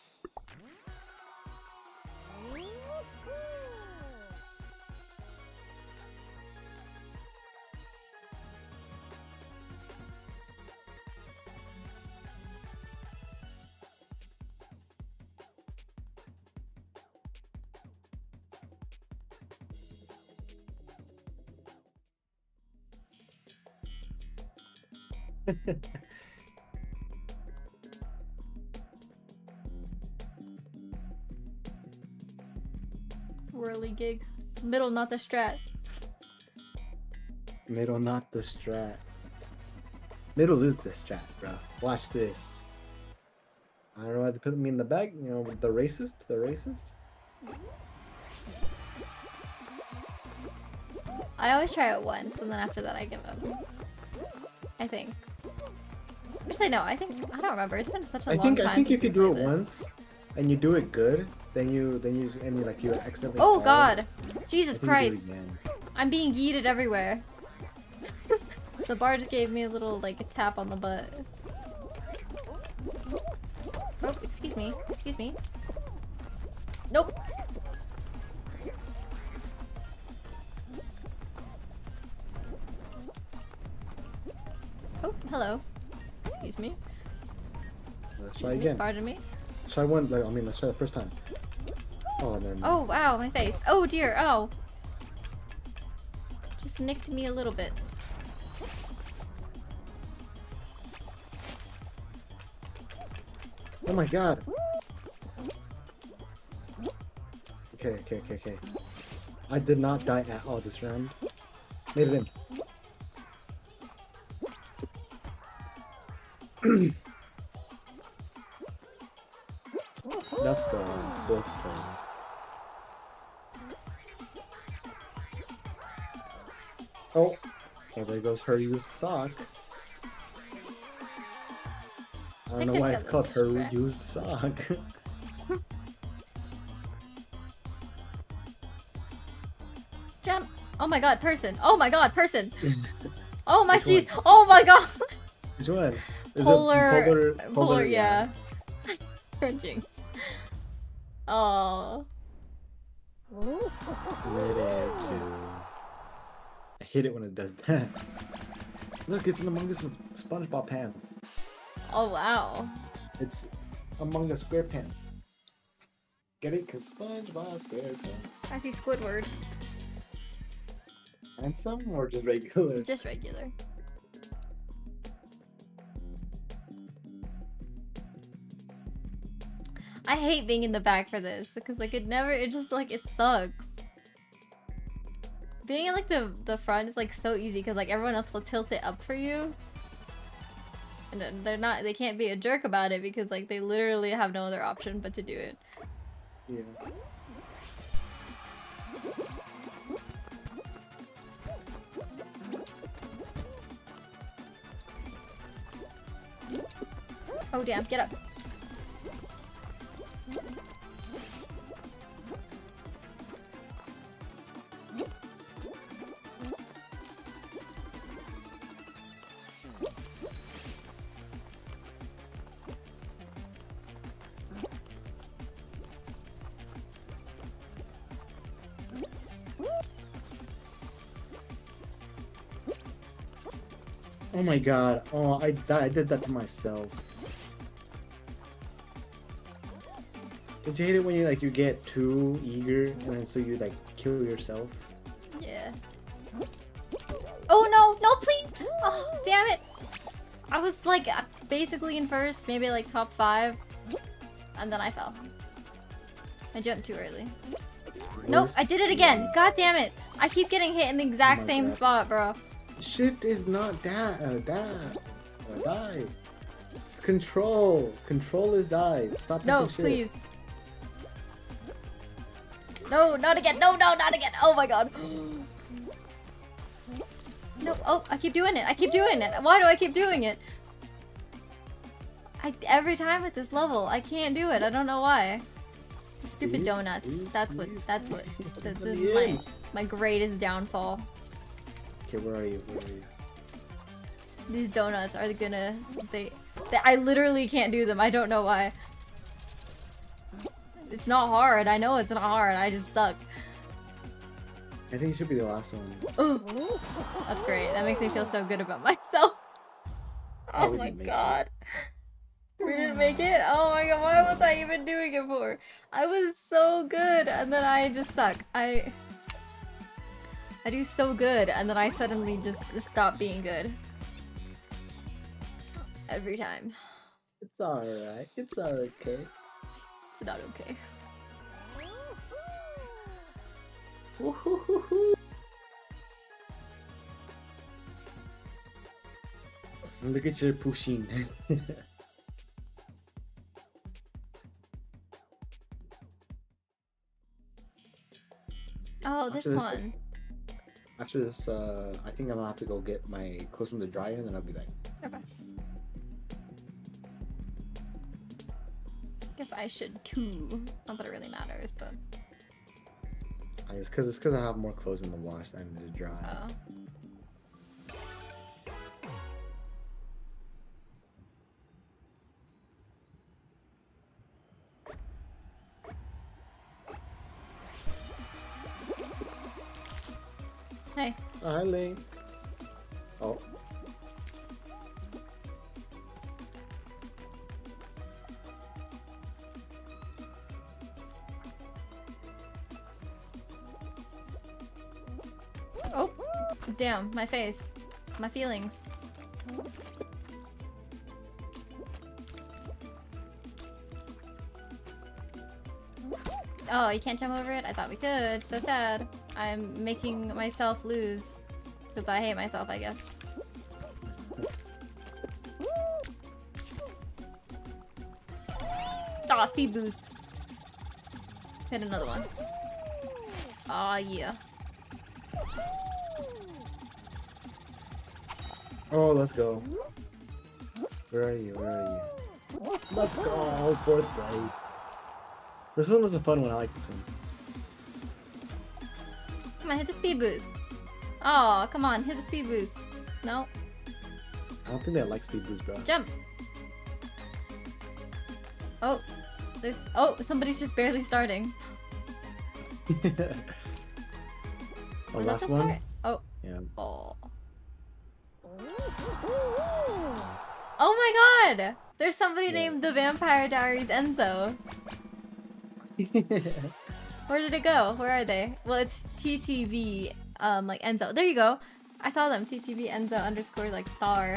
Whirly gig. Middle, not the strat. Middle, not the strat. Middle is the strat, bro. Watch this. I don't know why they put me in the back. You know, the racist, the racist. I always try it once, and then after that I give up. I think. Actually, no. I think I don't remember. It's been such a I long think time. I think since if we you do it played this. once, and you do it good, then you then you and you like you accidentally. Oh fall, God! I Jesus think you do it Christ! again. I'm being yeeted everywhere. The bar just gave me a little like a tap on the butt. Oh, excuse me. Excuse me. Nope. Oh, hello. Excuse me. Let's Excuse try me. again. Pardon me. Let's try one. Like, I mean, let's try the first time. Oh, never mind. Oh, wow, my face. Oh dear, oh. Just nicked me a little bit. Oh my God. Okay, okay, okay, okay. I did not die at all this round. Made it in. Let's go. Both points. Oh. Oh, there goes her used sock. I don't think know this why guy it's called was her correct. used sock. Jump! Oh my god, person! Oh my god, person! Oh my Which jeez! one? Oh my god! Which one? Is Polar, it polar, polar, yeah. Jinx. Oh. Red air too. I hate it when it does that. Look, it's an Among Us with SpongeBob pants. Oh wow. It's Among Us SquarePants. Get it? Cause SpongeBob SquarePants. I see Squidward. Handsome or just regular? Just regular. I hate being in the back for this because like it never it just like it sucks. Being in like the the front is like so easy because like everyone else will tilt it up for you. And then they're not they can't be a jerk about it because like they literally have no other option but to do it. Yeah. Oh damn, get up. Oh my god. Oh, I, I did that to myself. Don't you hate it when you like you get too eager and then so you like kill yourself? Yeah. Oh no, no please! Oh damn it! I was like basically in first, maybe like top five, and then I fell. I jumped too early. Nope, Worst I did it again! God damn it! I keep getting hit in the exact Oh my same God. spot, bro. Shift is not that uh, that uh, die. It's control. Control is die. Stop No, pressing shift. please. No, not again! No, no, not again! Oh my god! No, oh, I keep doing it! I keep doing it! Why do I keep doing it? I every time with this level, I can't do it. I don't know why. Stupid Please, donuts. please, that's what. please, That's what. please. This, Let this me is my in. my greatest downfall. Okay, where are you? Where are you? These donuts are gonna... They, they... I literally can't do them. I don't know why. It's not hard. I know it's not hard. I just suck. I think you should be the last one. Ooh. That's great. That makes me feel so good about myself. Oh my god. We didn't make it? Oh my god, why was I even doing it for? I was so good and then I just suck. I... I do so good and then I suddenly just stop being good. Every time. It's alright. It's okay. It's not okay. Look at your pushing. Oh, this, this one. After this, uh, I think I'm gonna have to go get my clothes from the dryer and then I'll be back. Okay. Guess I should too. Not that it really matters, but... Uh, It's because it's because I have more clothes in the wash than in the dry. Oh. Hey. Oh, hi, Link. Oh. Oh, damn, my face. My feelings. Oh, you can't jump over it? I thought we could. So sad. I'm making myself lose. Because I hate myself, I guess. Aw, oh, speed boost. Hit another one. Aw, oh, yeah. Oh, let's go. Where are you? Where are you? Let's go. Oh, fourth place. This one was a fun one. I like this one. Come on, hit the speed boost. Oh, come on, hit the speed boost. No. I don't think they like speed boost, bro. Jump. Oh, there's. Oh, somebody's just barely starting. The Was last that the one? start? Oh. Yeah. Oh. Oh my god! There's somebody Yeah. named the Vampire Diaries Enzo. Where did it go? Where are they? Well, it's T T V, um, like Enzo. There you go. I saw them. T T V Enzo underscore like star.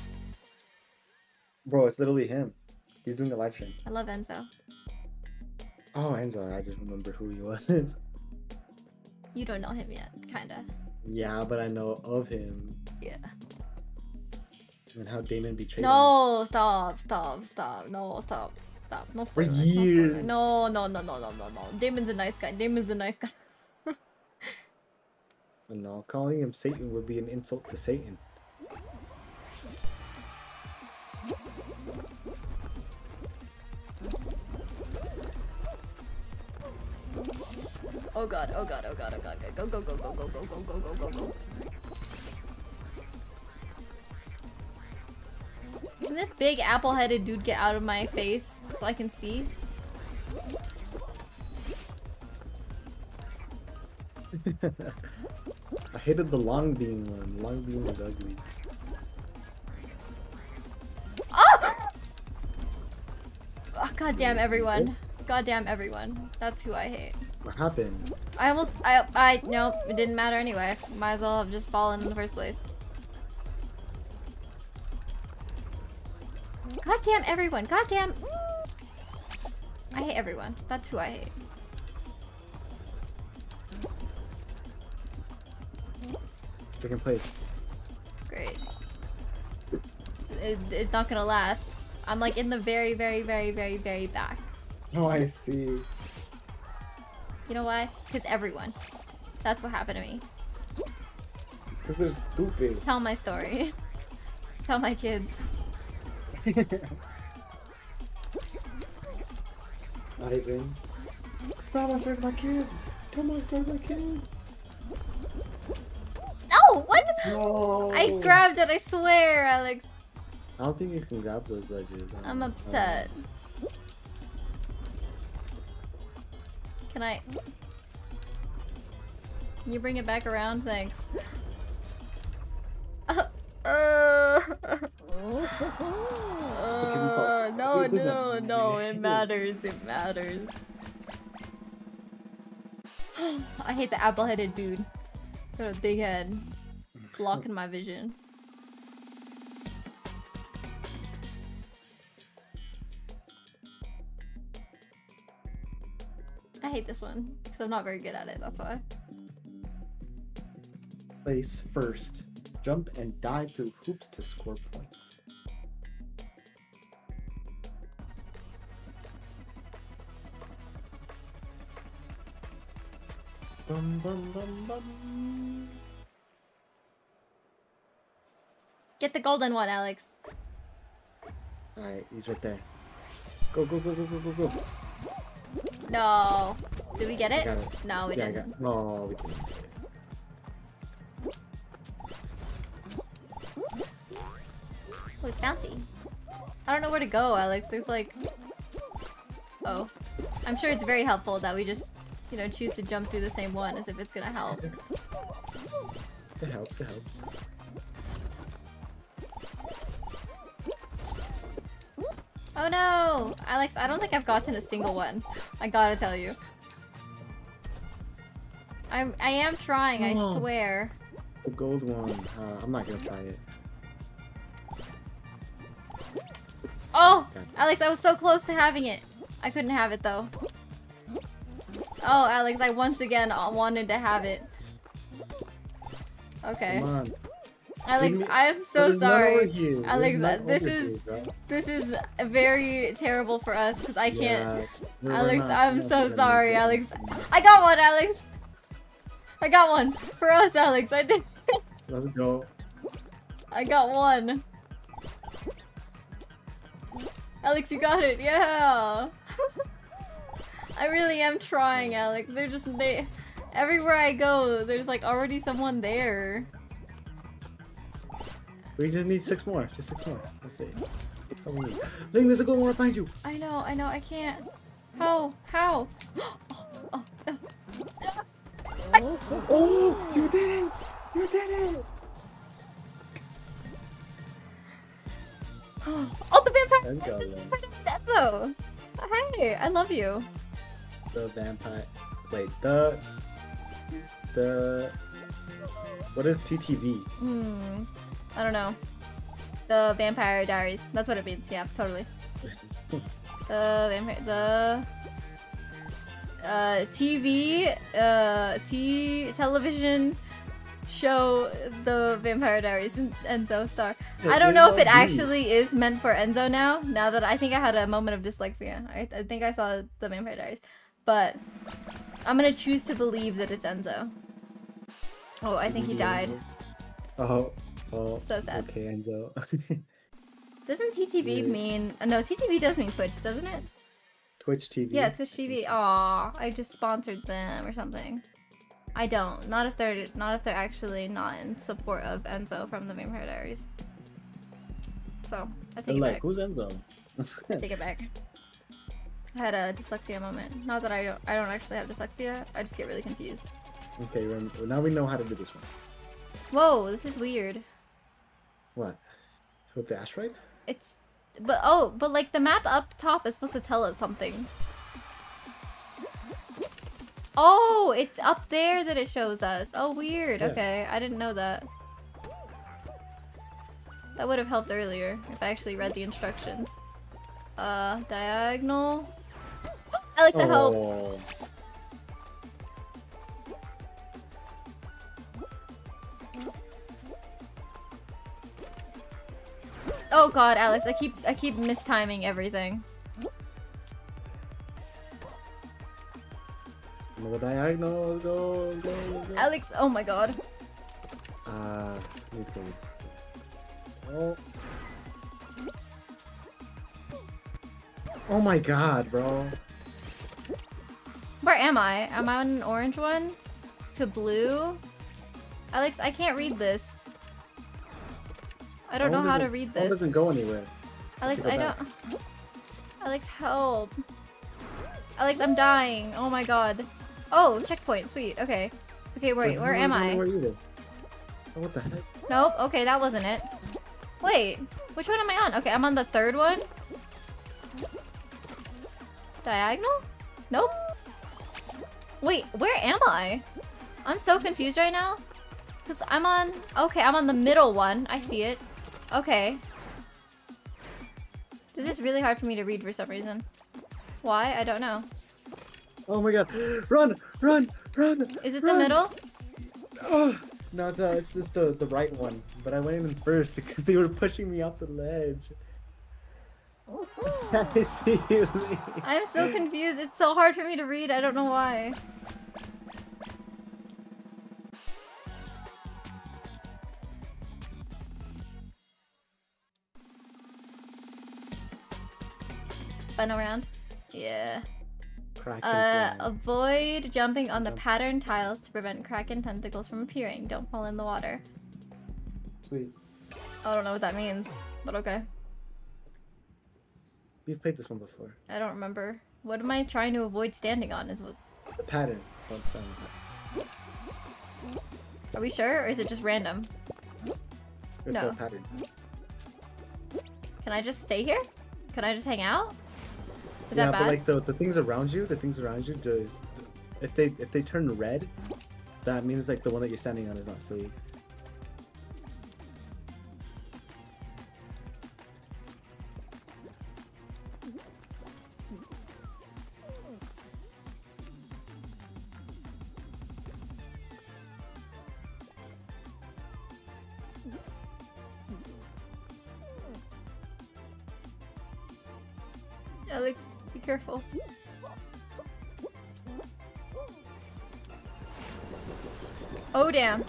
Bro, it's literally him. He's doing a live stream. I love Enzo. Oh, Enzo. I just remember who he was. You don't know him yet, kinda. Yeah, but I know of him. Yeah. And how Damon betrayed him. No, stop, stop, stop. No, stop, stop. No For spoilers. years. No, no, no, no, no, no, no. Damon's a nice guy. Damon's a nice guy. No, calling him Satan would be an insult to Satan. Oh god, oh god, oh god, oh god. Go, go, go, go, go, go, go, go, go, go, go. Can this big apple-headed dude get out of my face so I can see? I hated the long beam one. Long beam was ugly. Oh! Oh, god damn everyone. God damn everyone. That's who I hate. What happened? I almost, I, I, no, it didn't matter anyway. Might as well have just fallen in the first place. God damn everyone. God damn. I hate everyone. That's who I hate. Second place. Great. It, it's not gonna last. I'm like in the very, very, very, very, very back. Oh, I see. You know why? Because everyone. That's what happened to me. It's because they're stupid. Tell my story. Tell my kids. Not even. Tell my story to my kids. Tell my story to my kids. No! What? No. I grabbed it, I swear, Alex. I don't think you can grab those ledges. I'm upset. Can I... Can you bring it back around? Thanks. Uh, uh, uh, no, no, no, it matters, it matters. I hate the apple-headed dude. Got a big head. Blocking my vision. I hate this one, because I'm not very good at it, that's why. Place first. Jump and dive through hoops to score points. Bum, bum, bum, bum. Get the golden one, Alex. Alright, he's right there. Go, go, go, go, go, go, go. No. Did we get it? Got it. No, we yeah, didn't. I got... No, we didn't. Oh, it's bouncy. I don't know where to go, Alex. There's like... Oh. I'm sure it's very helpful that we just, you know, choose to jump through the same one as if it's gonna help. It helps, it helps. Oh no! Alex, I don't think I've gotten a single one. I gotta tell you. I'm, I am trying, I Oh. swear. The gold one. Uh, I'm not gonna try it. Oh! Alex, I was so close to having it. I couldn't have it though. Oh, Alex, I once again wanted to have it. Okay. Come on. Alex, Leave me- I am so There's none over sorry. here. There's Alex, none this over is here, bro. this is very terrible for us because I can't. Yeah, we're- we're Alex, not- I'm we're not so gonna sorry, make it. Alex. I got one, Alex. I got one for us, Alex. I did. Let's go. I got one. Alex, you got it. Yeah. I really am trying, Alex. They're just they. Everywhere I go, there's like already someone there. We just need six more. Just six more. That's it. Someone needs. Look, there's a gold one behind you. I know, I know, I can't. How? How? Oh, oh, oh. Oh, oh, you did it! You did it! Oh, the vampire! Let's go, then. Zenzo! Hey, I love you. The vampire. Wait, the. The. What is T T V? Hmm. I don't know. The Vampire Diaries. That's what it means. Yeah, totally. The vampire. The. Uh, T V. Uh, T. Television show. The Vampire Diaries. Enzo Star. Yeah, I don't know if Rainbow it D. actually is meant for Enzo now. Now that I think I had a moment of dyslexia. I, I think I saw the Vampire Diaries. But I'm gonna choose to believe that it's Enzo. Oh, I think he died. Oh, oh. So it's sad. Okay, Enzo. Doesn't T T V Yeah. mean... uh, No, T T V does mean Twitch, doesn't it? Twitch T V. Yeah, Twitch T V. Aw, I just sponsored them or something. I don't. Not if they're not if they're actually not in support of Enzo from the Vampire Diaries. So I take They're it like, back. who's Enzo? I take it back. I had a dyslexia moment. Not that I don't. I don't actually have dyslexia. I just get really confused. Okay, rem- now we know how to do this one. Whoa, this is weird. What? With the asteroid? It's, but oh, but like the map up top is supposed to tell us something. Oh, it's up there that it shows us. Oh, weird. Yeah. Okay, I didn't know that. That would have helped earlier if I actually read the instructions. Uh, diagonal. Alex, that helped. Oh. Oh god, Alex, I keep I keep mistiming everything. Another diagonal. Let's go. Let's go. Let's go. Alex, oh my god. Uh, need to go. Oh. Oh my god, bro. Where am I? Am I on an orange one? To blue? Alex, I can't read this. I don't That know one how to doesn't- read that one this. doesn't go anywhere. Alex, Go I back. don't. Alex, help. Alex, I'm dying. Oh my god. Oh, checkpoint. Sweet. Okay. Okay, wait. That Where doesn't am go I? anywhere either. Oh, what the heck? Nope. Okay, that wasn't it. Wait. Which one am I on? Okay, I'm on the third one. Diagonal? Nope. Wait, where am I? I'm so confused right now. Because I'm on... Okay, I'm on the middle one. I see it. Okay. This is really hard for me to read for some reason. Why? I don't know. Oh my god! Run! Run! Run! Is it the run! middle? Oh! No, it's, uh, it's just the, the right one. But I went in first because they were pushing me off the ledge. I see you, Lee. I'm so confused. It's so hard for me to read. I don't know why. Final round? Yeah. Kraken Uh, slime. avoid jumping on the Jump. patterned tiles to prevent Kraken tentacles from appearing. Don't fall in the water. Sweet. I don't know what that means, but okay. We've played this one before. I don't remember. What am I trying to avoid standing on? Is what? The pattern. Don't sound like Are we sure, or is it just random? that. It's No. a pattern. Can I just stay here? Can I just hang out? Is yeah, that bad? but like the the things around you, the things around you, just if they if they turn red, that means like the one that you're standing on is not safe. Alex, be careful. Oh damn.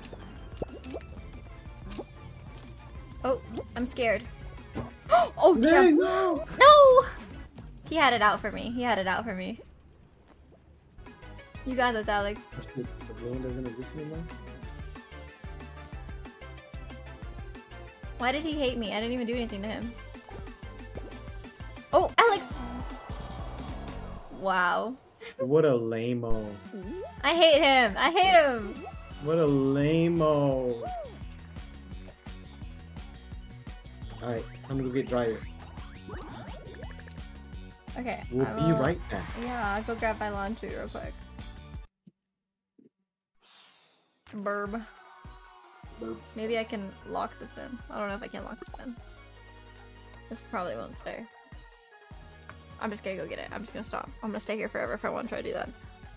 Oh, I'm scared. Oh Dang, damn. no! No! He had it out for me. He had it out for me. You got this, Alex. The blue one doesn't exist anymore. Why did he hate me? I didn't even do anything to him. Oh, Alex! Wow. What a lame-o. I hate him. I hate him. What a lame-o. Alright, I'm gonna go get dryer. Okay. We'll I be will- right back. Yeah, I'll go grab my laundry real quick. Burb. Burp. Maybe I can lock this in. I don't know if I can lock this in. This probably won't stay. I'm just gonna go get it. I'm just gonna stop. I'm gonna stay here forever if I want to try to do that.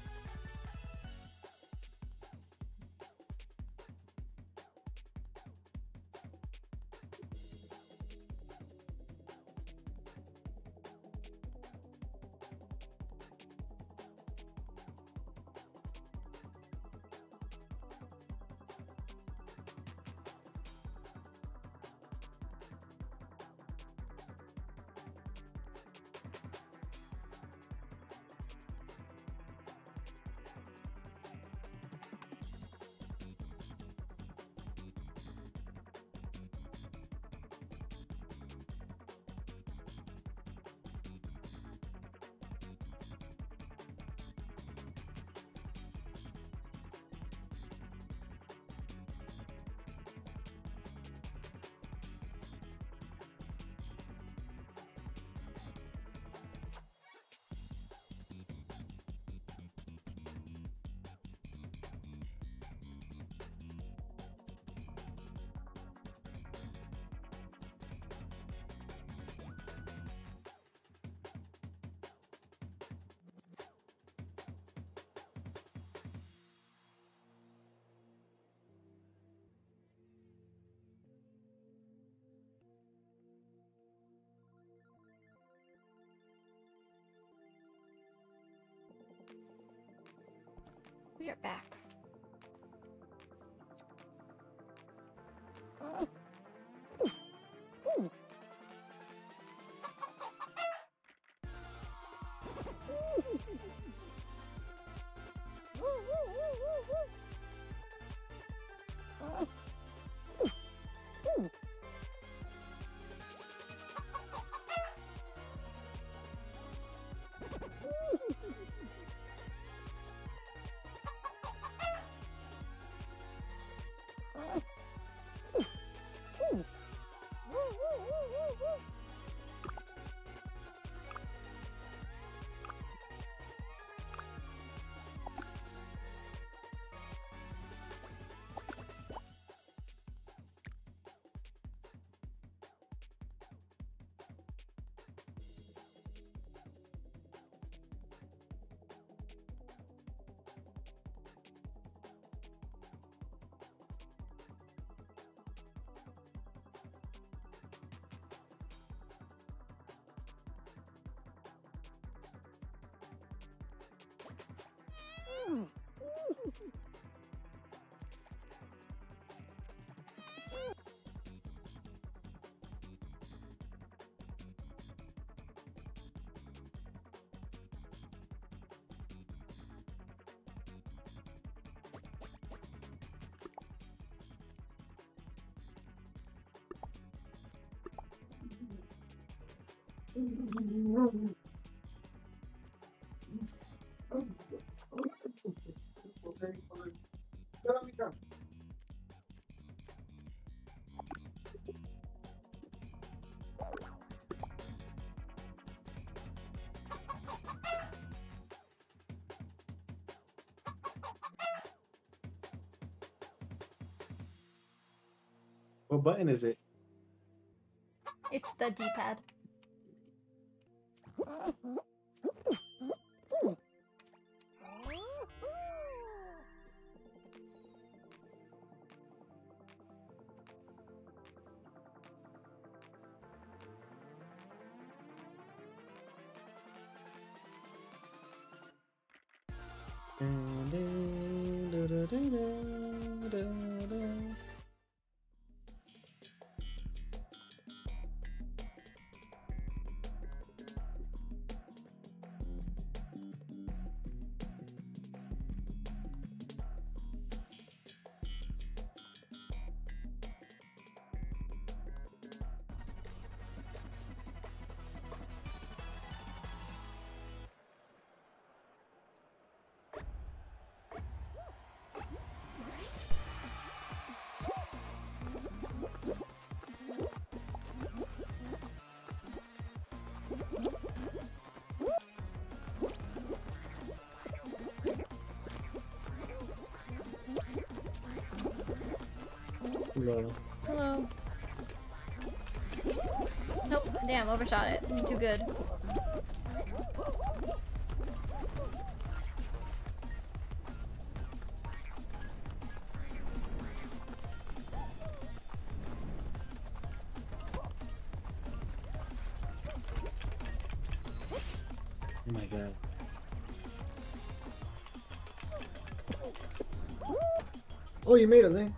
We are back. What button is it? It's the D-pad. Hello. Hello. Nope, damn, overshot it. Too good. Oh my god. Oh, you made it, man.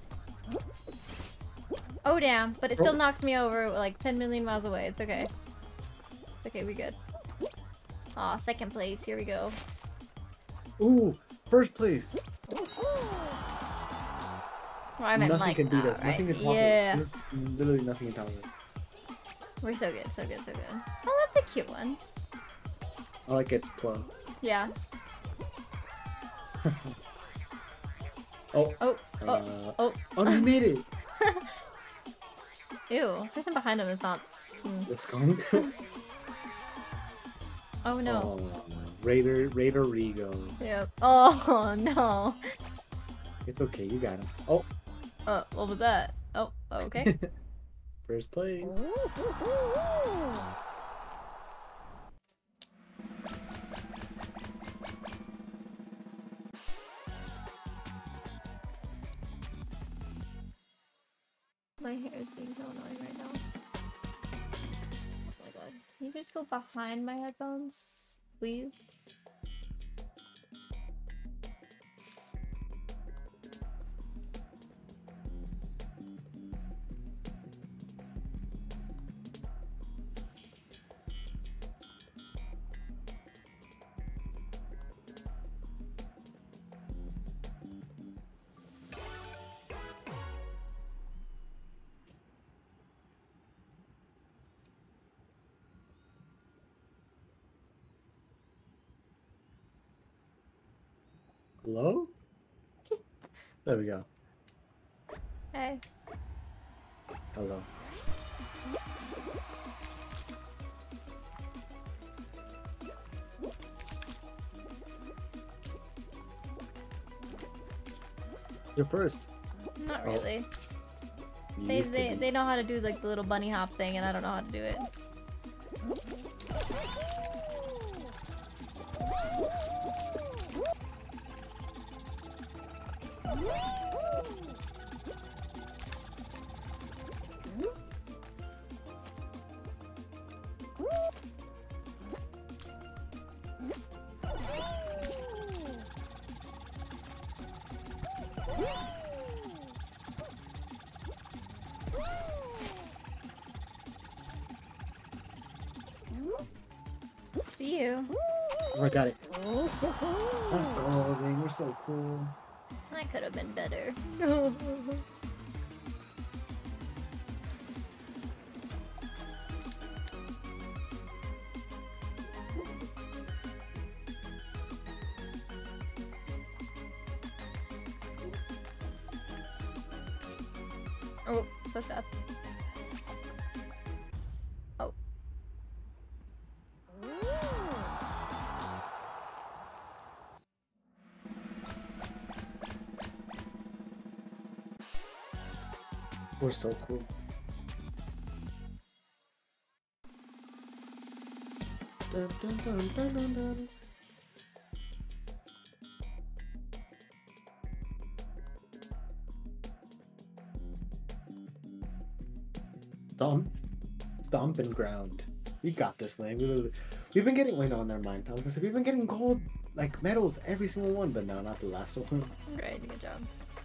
Oh damn, but it still Oh. knocks me over like ten million miles away. It's okay. It's okay, we good. Aw, second place. Here we go. Ooh, first place. Well, I meant Nothing like can beat that, us. right? Nothing can top Yeah. us. Literally nothing can top us. We're so good, so good, so good. Oh, that's a cute one. I like its plug. Yeah. Oh. Oh, oh, Uh, oh. oh, you made it. Ew, the person behind him is not... Hmm. The skunk. Oh no. Oh, Raider, Raider Rigo. Yep. Oh no. It's okay, you got him. Oh, Uh, what was that? Oh, okay. first place. My hair is being so annoying right now. Oh my god. Can you just go behind my headphones? Please? Hello? There we go. Hey. Hello. You're first. Not Oh. really. You They, used to they, be. they know how to do like the little bunny hop thing and I don't know how to do it. See you. Oh, I got it. Let's go, Ling. We're so cool. I could have been better. Oh, so sad. Oh. We're so cool. Dun, dun, dun, dun, dun, dun. Stomp. Stomping ground. We got this, Lang. We literally- We've been getting. Wait, no, never mind. I was gonna say, we've been getting gold, like medals, every single one, but no, not the last one. Great, good job.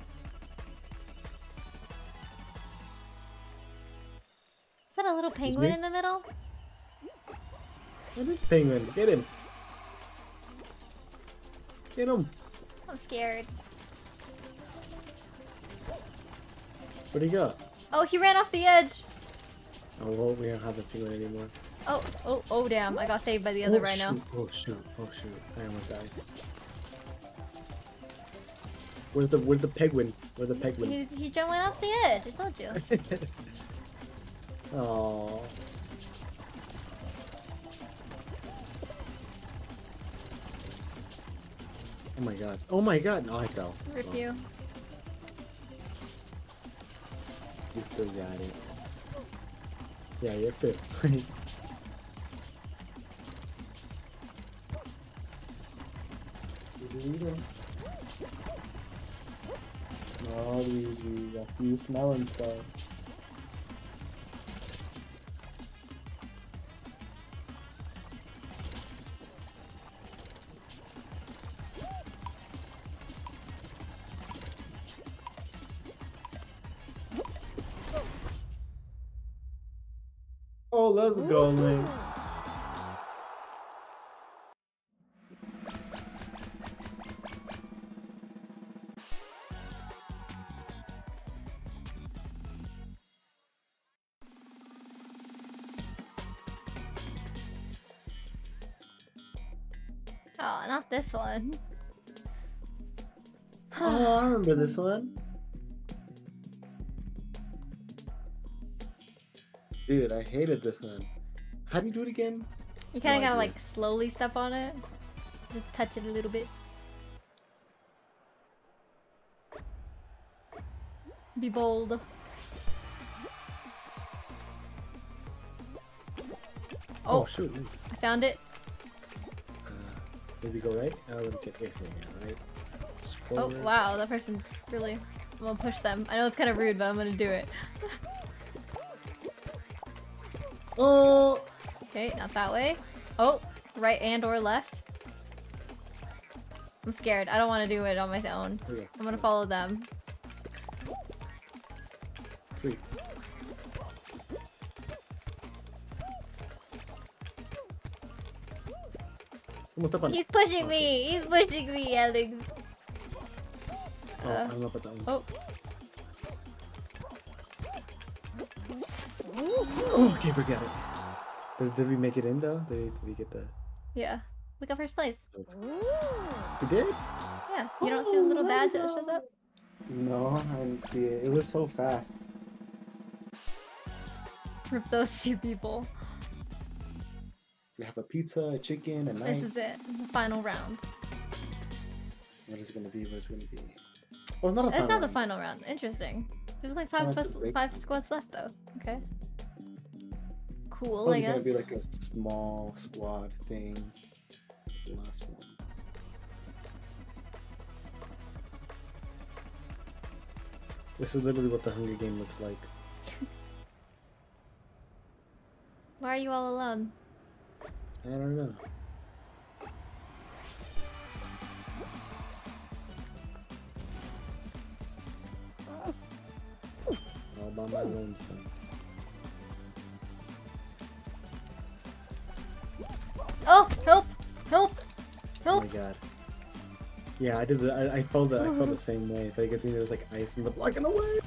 Is that a little penguin me? in the middle? What is penguin? Get him. Get him. I'm scared. What'd he go? Oh, he ran off the edge. Oh, well, we don't have the penguin anymore. Oh, oh, oh, damn. I got saved by the other oh, rhino. Shoot. Oh, shoot. Oh, shoot. I almost died. Where's the, where's the penguin? Where's the penguin? He's, he just went off the edge. I told you. Oh. Oh my god. Oh my god. No, I fell. Rip Oh, you. You still got it. Yeah, you're fifth. No, Luigi, that's you smelling stuff. Oh, let's go, Link. Oh, not this one. Oh, I remember this one. Dude, I hated this one. How do you do it again? You kind of No gotta idea. like slowly step on it. Just touch it a little bit. Be bold. Oh, Oh, shoot. I found it. Uh, maybe go right? Oh, let me check. Yeah, yeah, right. Just Oh, forward. wow, that person's really... I'm gonna push them. I know it's kind of rude, but I'm gonna do it. Oh! Okay, not that way. Oh, right and or left. I'm scared. I don't want to do it on my own. Okay. I'm gonna follow them. Sweet. Almost up on He's pushing me! He's pushing me, Alex! Oh, Uh, I'm up at that one. oh, Oh, okay, forget it. Did, did we make it in though? Did, did we get the? yeah. We got first place. We did? Yeah, you don't see the little badge that shows up? No, I didn't see it. It was so fast. Rip those few people. We have a pizza, a chicken, a This knife. is it. The final round. What is it gonna be? What is it gonna be? Oh, it's not a It's final not the round. final round. Interesting. There's like Oh, five it's plus, a break. five squads left though. Okay. Cool, Probably I guess. gonna be like a small squad thing. The last one. This is literally what the Hunger Game looks like. Why are you all alone? I don't know. All by my lonesome. Oh, help! Help! Oh Help! my god. Yeah, I did the. I, I felt the. I felt the same way. But I think there was like ice in the block in the way.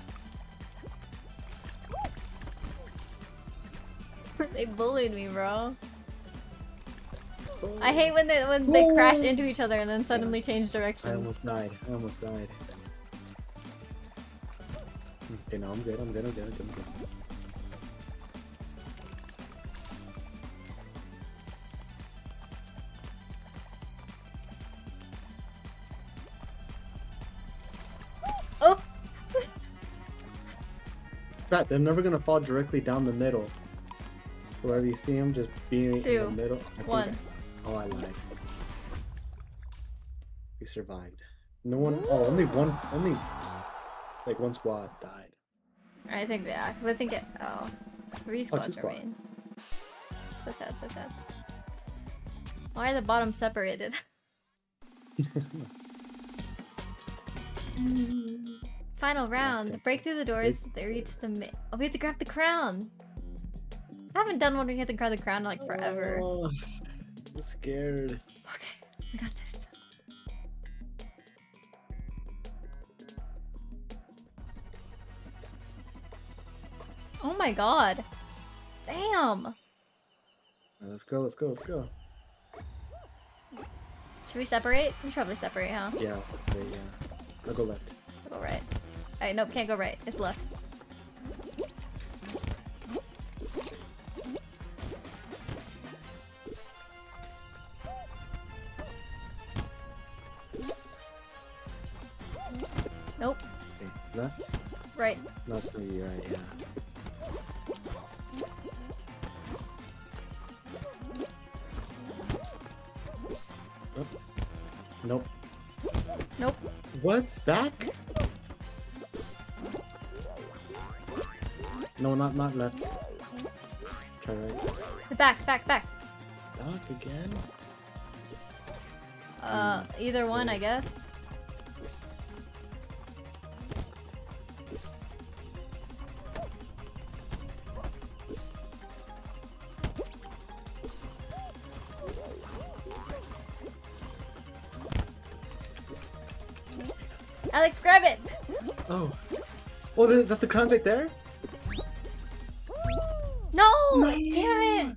They bullied me, bro. Oh. I hate when they when they crash Oh. into each other and then suddenly Yeah. change I directions. almost died. I almost died. Okay, no, I'm good. I'm good. I'm good. I'm good. I'm good. Oh! Crap, they're never gonna fall directly down the middle. Wherever you see them, just being in Two. the middle. I think One. I, oh, I lied. We survived. No one. Oh, only one. Only like one squad died. I think yeah, because I think it. Oh, three squads squads. remain. So sad, so sad. Why are the bottom separated? Final round. it. Break through the doors. They reach the mi- Oh, we have to grab the crown. I haven't done one where you have to grab the crown in like forever. Oh, I'm scared. Okay, we got this. Oh my god. Damn. Alright, let's go. Let's go. Let's go. Should we separate? We should probably separate, huh? Yeah. Okay, yeah. I'll go left. Go right. Alright, nope, can't go right. It's left. Nope. Okay, left. Right. Not for you, right? Yeah. Nope. Nope. Nope. What? Back? No, not not left. Try right. Back, back, back. Back again? Uh, either one, I guess. Alex, grab it! Oh. Oh, th- that's the crown right there? No! No. Damn it!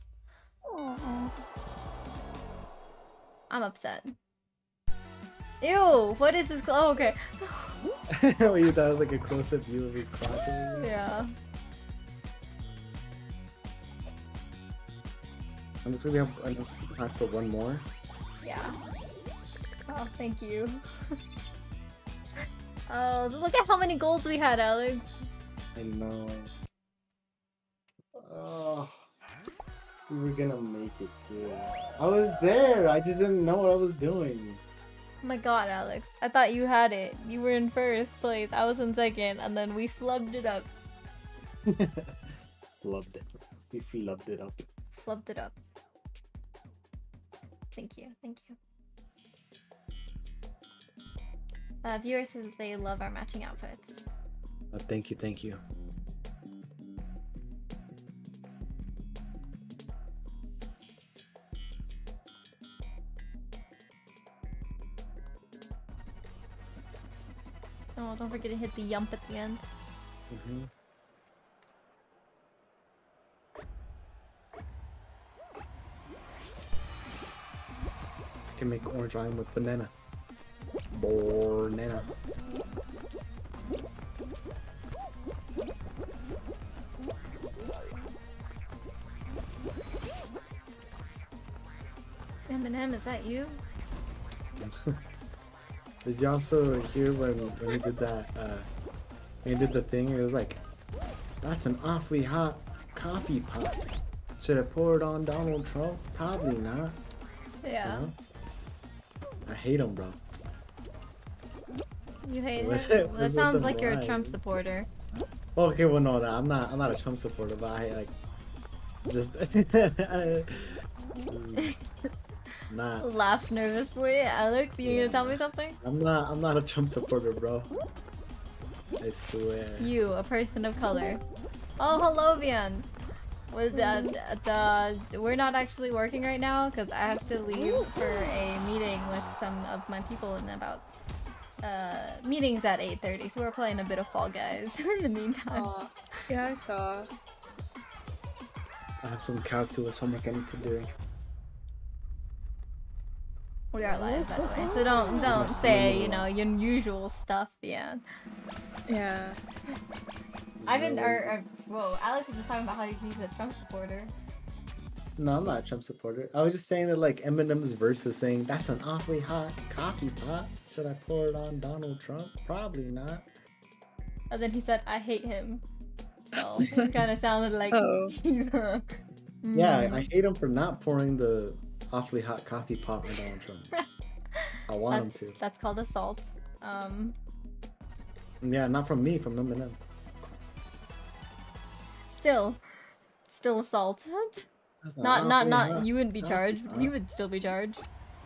I'm upset. Ew! What is this? Oh, okay. Oh, you thought it was like a close-up view of his crotch? Yeah. It looks like we have enough time for one more. Yeah. Oh, thank you. Oh, look at how many golds we had, Alex. I know. Oh, we were gonna make it too. I was there. I just didn't know what I was doing. Oh my god, Alex. I thought you had it. You were in first place. I was in second, and then we flubbed it up. Loved it. We flubbed it up. Flubbed it up. Thank you. Thank you. Uh, viewers says that they love our matching outfits. Oh, thank you, thank you. Oh, don't forget to hit the yump at the end. Mm-hmm. I can make orange rhyme with banana. Banana. Eminem, is that you? Did you also hear when when he did that? Uh, when he did the thing, it was like, "That's an awfully hot coffee pot. Should have poured on Donald Trump? Probably not." Yeah. You know? I hate him, bro. You hate Was him? it- Well, that was it sounds the like you're a line? Trump supporter. Okay, well, no, no, I'm not. I'm not a Trump supporter, but I like just not. Laughs nervously. Alex, you need Yeah. to tell me something? I'm not. I'm not a Trump supporter, bro. I swear. You, a person of color. Oh, hello, Vian. with the, the we're not actually working right now because I have to leave for a meeting with some of my people in about uh meetings at eight thirty. So we're playing a bit of Fall Guys in the meantime. Aw. Yeah, I saw. I have some calculus homework I need to do. We are live, by the way, so don't don't say you know your usual stuff. Yeah. Yeah. Ivan, or, or whoa, Alex was just talking about how he's a Trump supporter. No, I'm not a Trump supporter. I was just saying that like Eminem's verse is saying that's an awfully hot coffee pot. Should I pour it on Donald Trump? Probably not. And then he said, "I hate him." So it kind of sounded like Oh. he's. Uh, Yeah, mm. I hate him for not pouring the awfully hot coffee pot on Donald Trump. I want that's, him to. That's called assault. Um, Yeah, not from me, from Eminem. still, still assault. That's an not, not, awfully not. hot You wouldn't be coffee charged. pot. You would still be charged.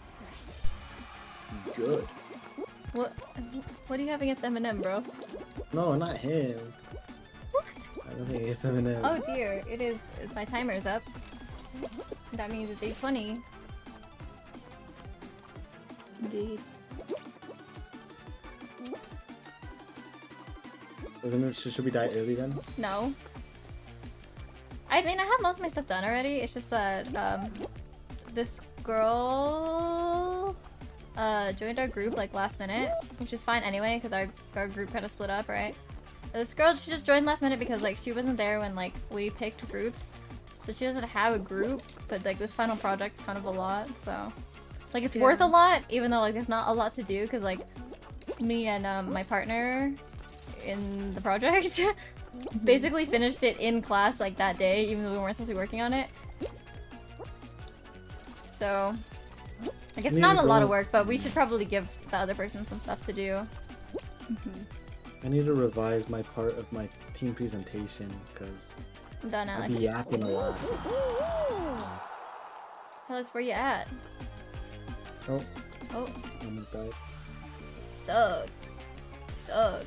Good. What? What do you have against Eminem, bro? No, not him. I don't think it's Eminem. Oh dear, it is. My timer's up. That means it's eight twenty. Indeed. Doesn't it, should, should we die early then? No. I mean, I have most of my stuff done already. It's just that um, this girl uh, joined our group like last minute, which is fine anyway because our our group kind of split up, right? This girl, she just joined last minute because like she wasn't there when like we picked groups, so she doesn't have a group. But like this final project's kind of a lot, so like it's Yeah. worth a lot, even though like there's not a lot to do because like me and um, my partner in the project basically finished it in class like that day, even though we weren't supposed to be working on it. So like it's Me not and a the lot girl- of work, but we should probably give the other person some stuff to do. Mm-hmm. I need to revise my part of my team presentation because I'm done, I Alex. be yapping a lot. Alex, where you at? Oh, Oh, I'm dead. suck. Suck.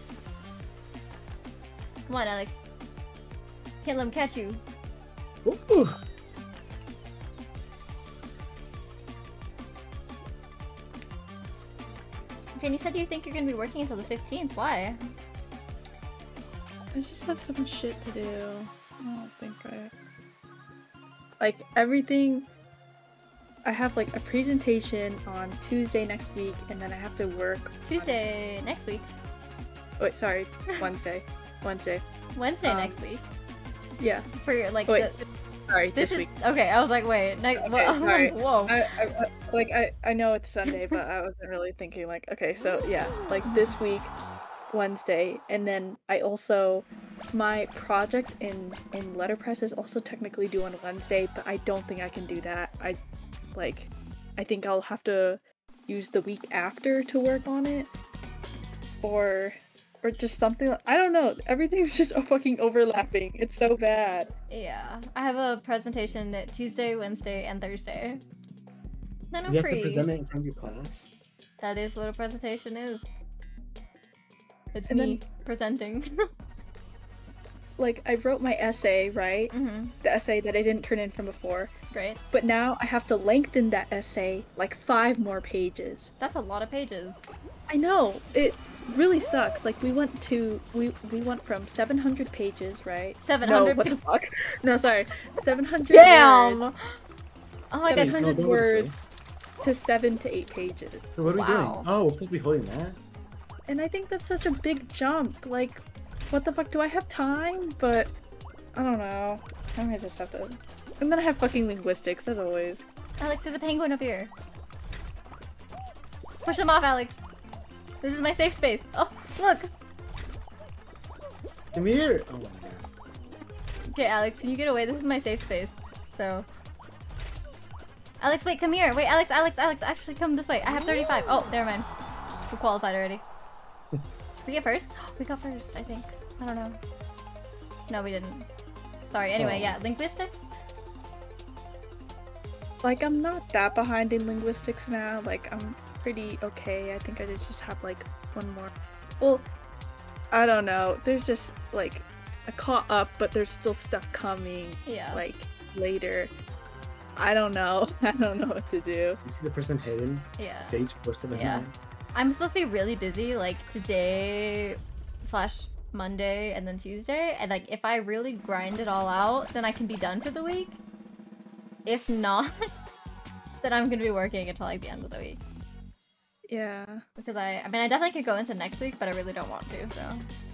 Come on, Alex. Can't let him catch you. Ooh. Okay, and you said you think you're gonna be working until the fifteenth. Why? I just have so much shit to do. I don't think I... Like, everything... I have, like, a presentation on Tuesday next week, and then I have to work... Tuesday next week. On... Wait, sorry. Wednesday. Wednesday. Wednesday Um, next week. Yeah. For your, like, Wait, the... sorry, This, this, is... week. Okay, I was like, wait. Next... Okay, well, sorry. Whoa. I, I, I, like, I, I know it's Sunday, but I wasn't really thinking, like, okay, so, yeah. Like, this week, Wednesday, and then I also... My project in, in letterpress is also technically due on Wednesday, but I don't think I can do that. I, like, I think I'll have to use the week after to work on it. Or, or just something, I don't know. Everything's just fucking overlapping. It's so bad. Yeah. I have a presentation at Tuesday, Wednesday, and Thursday. Then I'm You have free. to present it in front of your class. That is what a presentation is. It's And me then- presenting. Like, I wrote my essay, right? Mm-hmm. The essay that I didn't turn in from before. Great. But now I have to lengthen that essay like five more pages. That's a lot of pages. I know, it really sucks. Like, we went to, we, we went from seven hundred pages, right? seven No, hundred what the fuck? No, sorry. seven hundred Damn! words Oh my Hey, god. seven hundred no, don't go this words. way. to seven to eight pages. So what are we Wow. doing? Oh, we're supposed to be holding that? And I think that's such a big jump. Like, what the fuck? Do I have time? But, I don't know. I might just have to... I'm gonna have fucking linguistics, as always. Alex, there's a penguin up here. Push him off, Alex. This is my safe space. Oh, look. Come here! Oh my god. Okay, Alex, can you get away? This is my safe space. So. Alex, wait, come here. Wait, Alex, Alex, Alex, actually come this way. I have thirty-five. Oh, never mind. We qualified already. Did we get first? We got first, I think. I don't know. No, we didn't. Sorry, anyway, Oh. yeah. Linguistics? Like, I'm not that behind in linguistics now. Like, I'm pretty okay. I think I just have, like, one more. Well, I don't know. There's just, like, I caught up, but there's still stuff coming. Yeah. Like later. I don't know. I don't know what to do. You see the person hidden? Yeah. Sage four seven nine. Yeah. I'm supposed to be really busy, like today slash Monday and then Tuesday. And like if I really grind it all out, then I can be done for the week. If not, then I'm gonna be working until like the end of the week. Yeah. Because I, I mean, I definitely could go into next week, but I really don't want to, so.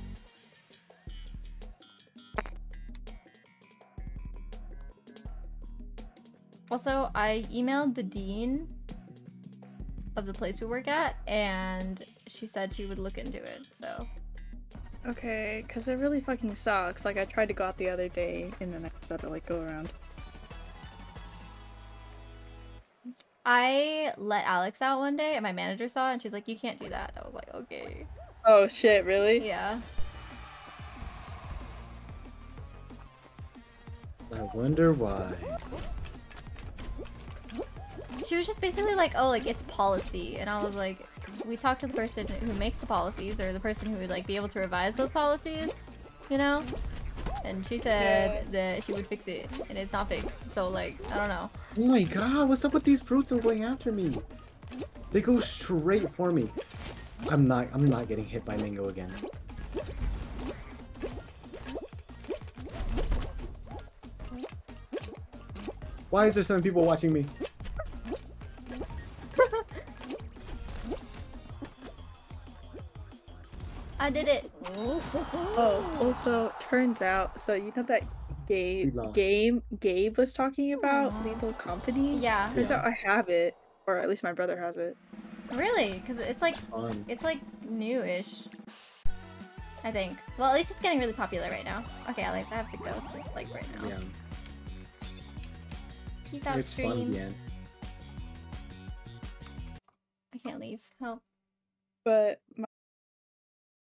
Also, I emailed the dean of the place we work at, and she said she would look into it, so. Okay, because it really fucking sucks. Like, I tried to go out the other day, and then I just had to, like, go around. I let Alex out one day, and my manager saw it, and she's like, you can't do that. I was like, okay. Oh, shit, really? Yeah. I wonder why. She was just basically like, oh, like, it's policy. And I was like, we talked to the person who makes the policies, or the person who would, like, be able to revise those policies, you know? And she said yeah. that she would fix it, and it's not fixed. So, like, I don't know. Oh my god, what's up with these fruits and going after me? They go straight for me. I'm not, I'm not getting hit by Mango again. Why is there seven people watching me? I did it. Oh, also, turns out, so you know that Gabe, game Gabe was talking about, Lethal Company? Yeah. Turns yeah. out I have it, or at least my brother has it. Really? Because it's like, Fun. it's like new-ish. I think. Well, at least it's getting really popular right now. Okay, Alex, I have to go, so, like, right now. Yeah. Peace out, It's stream. fun again. I can't leave. Help. But my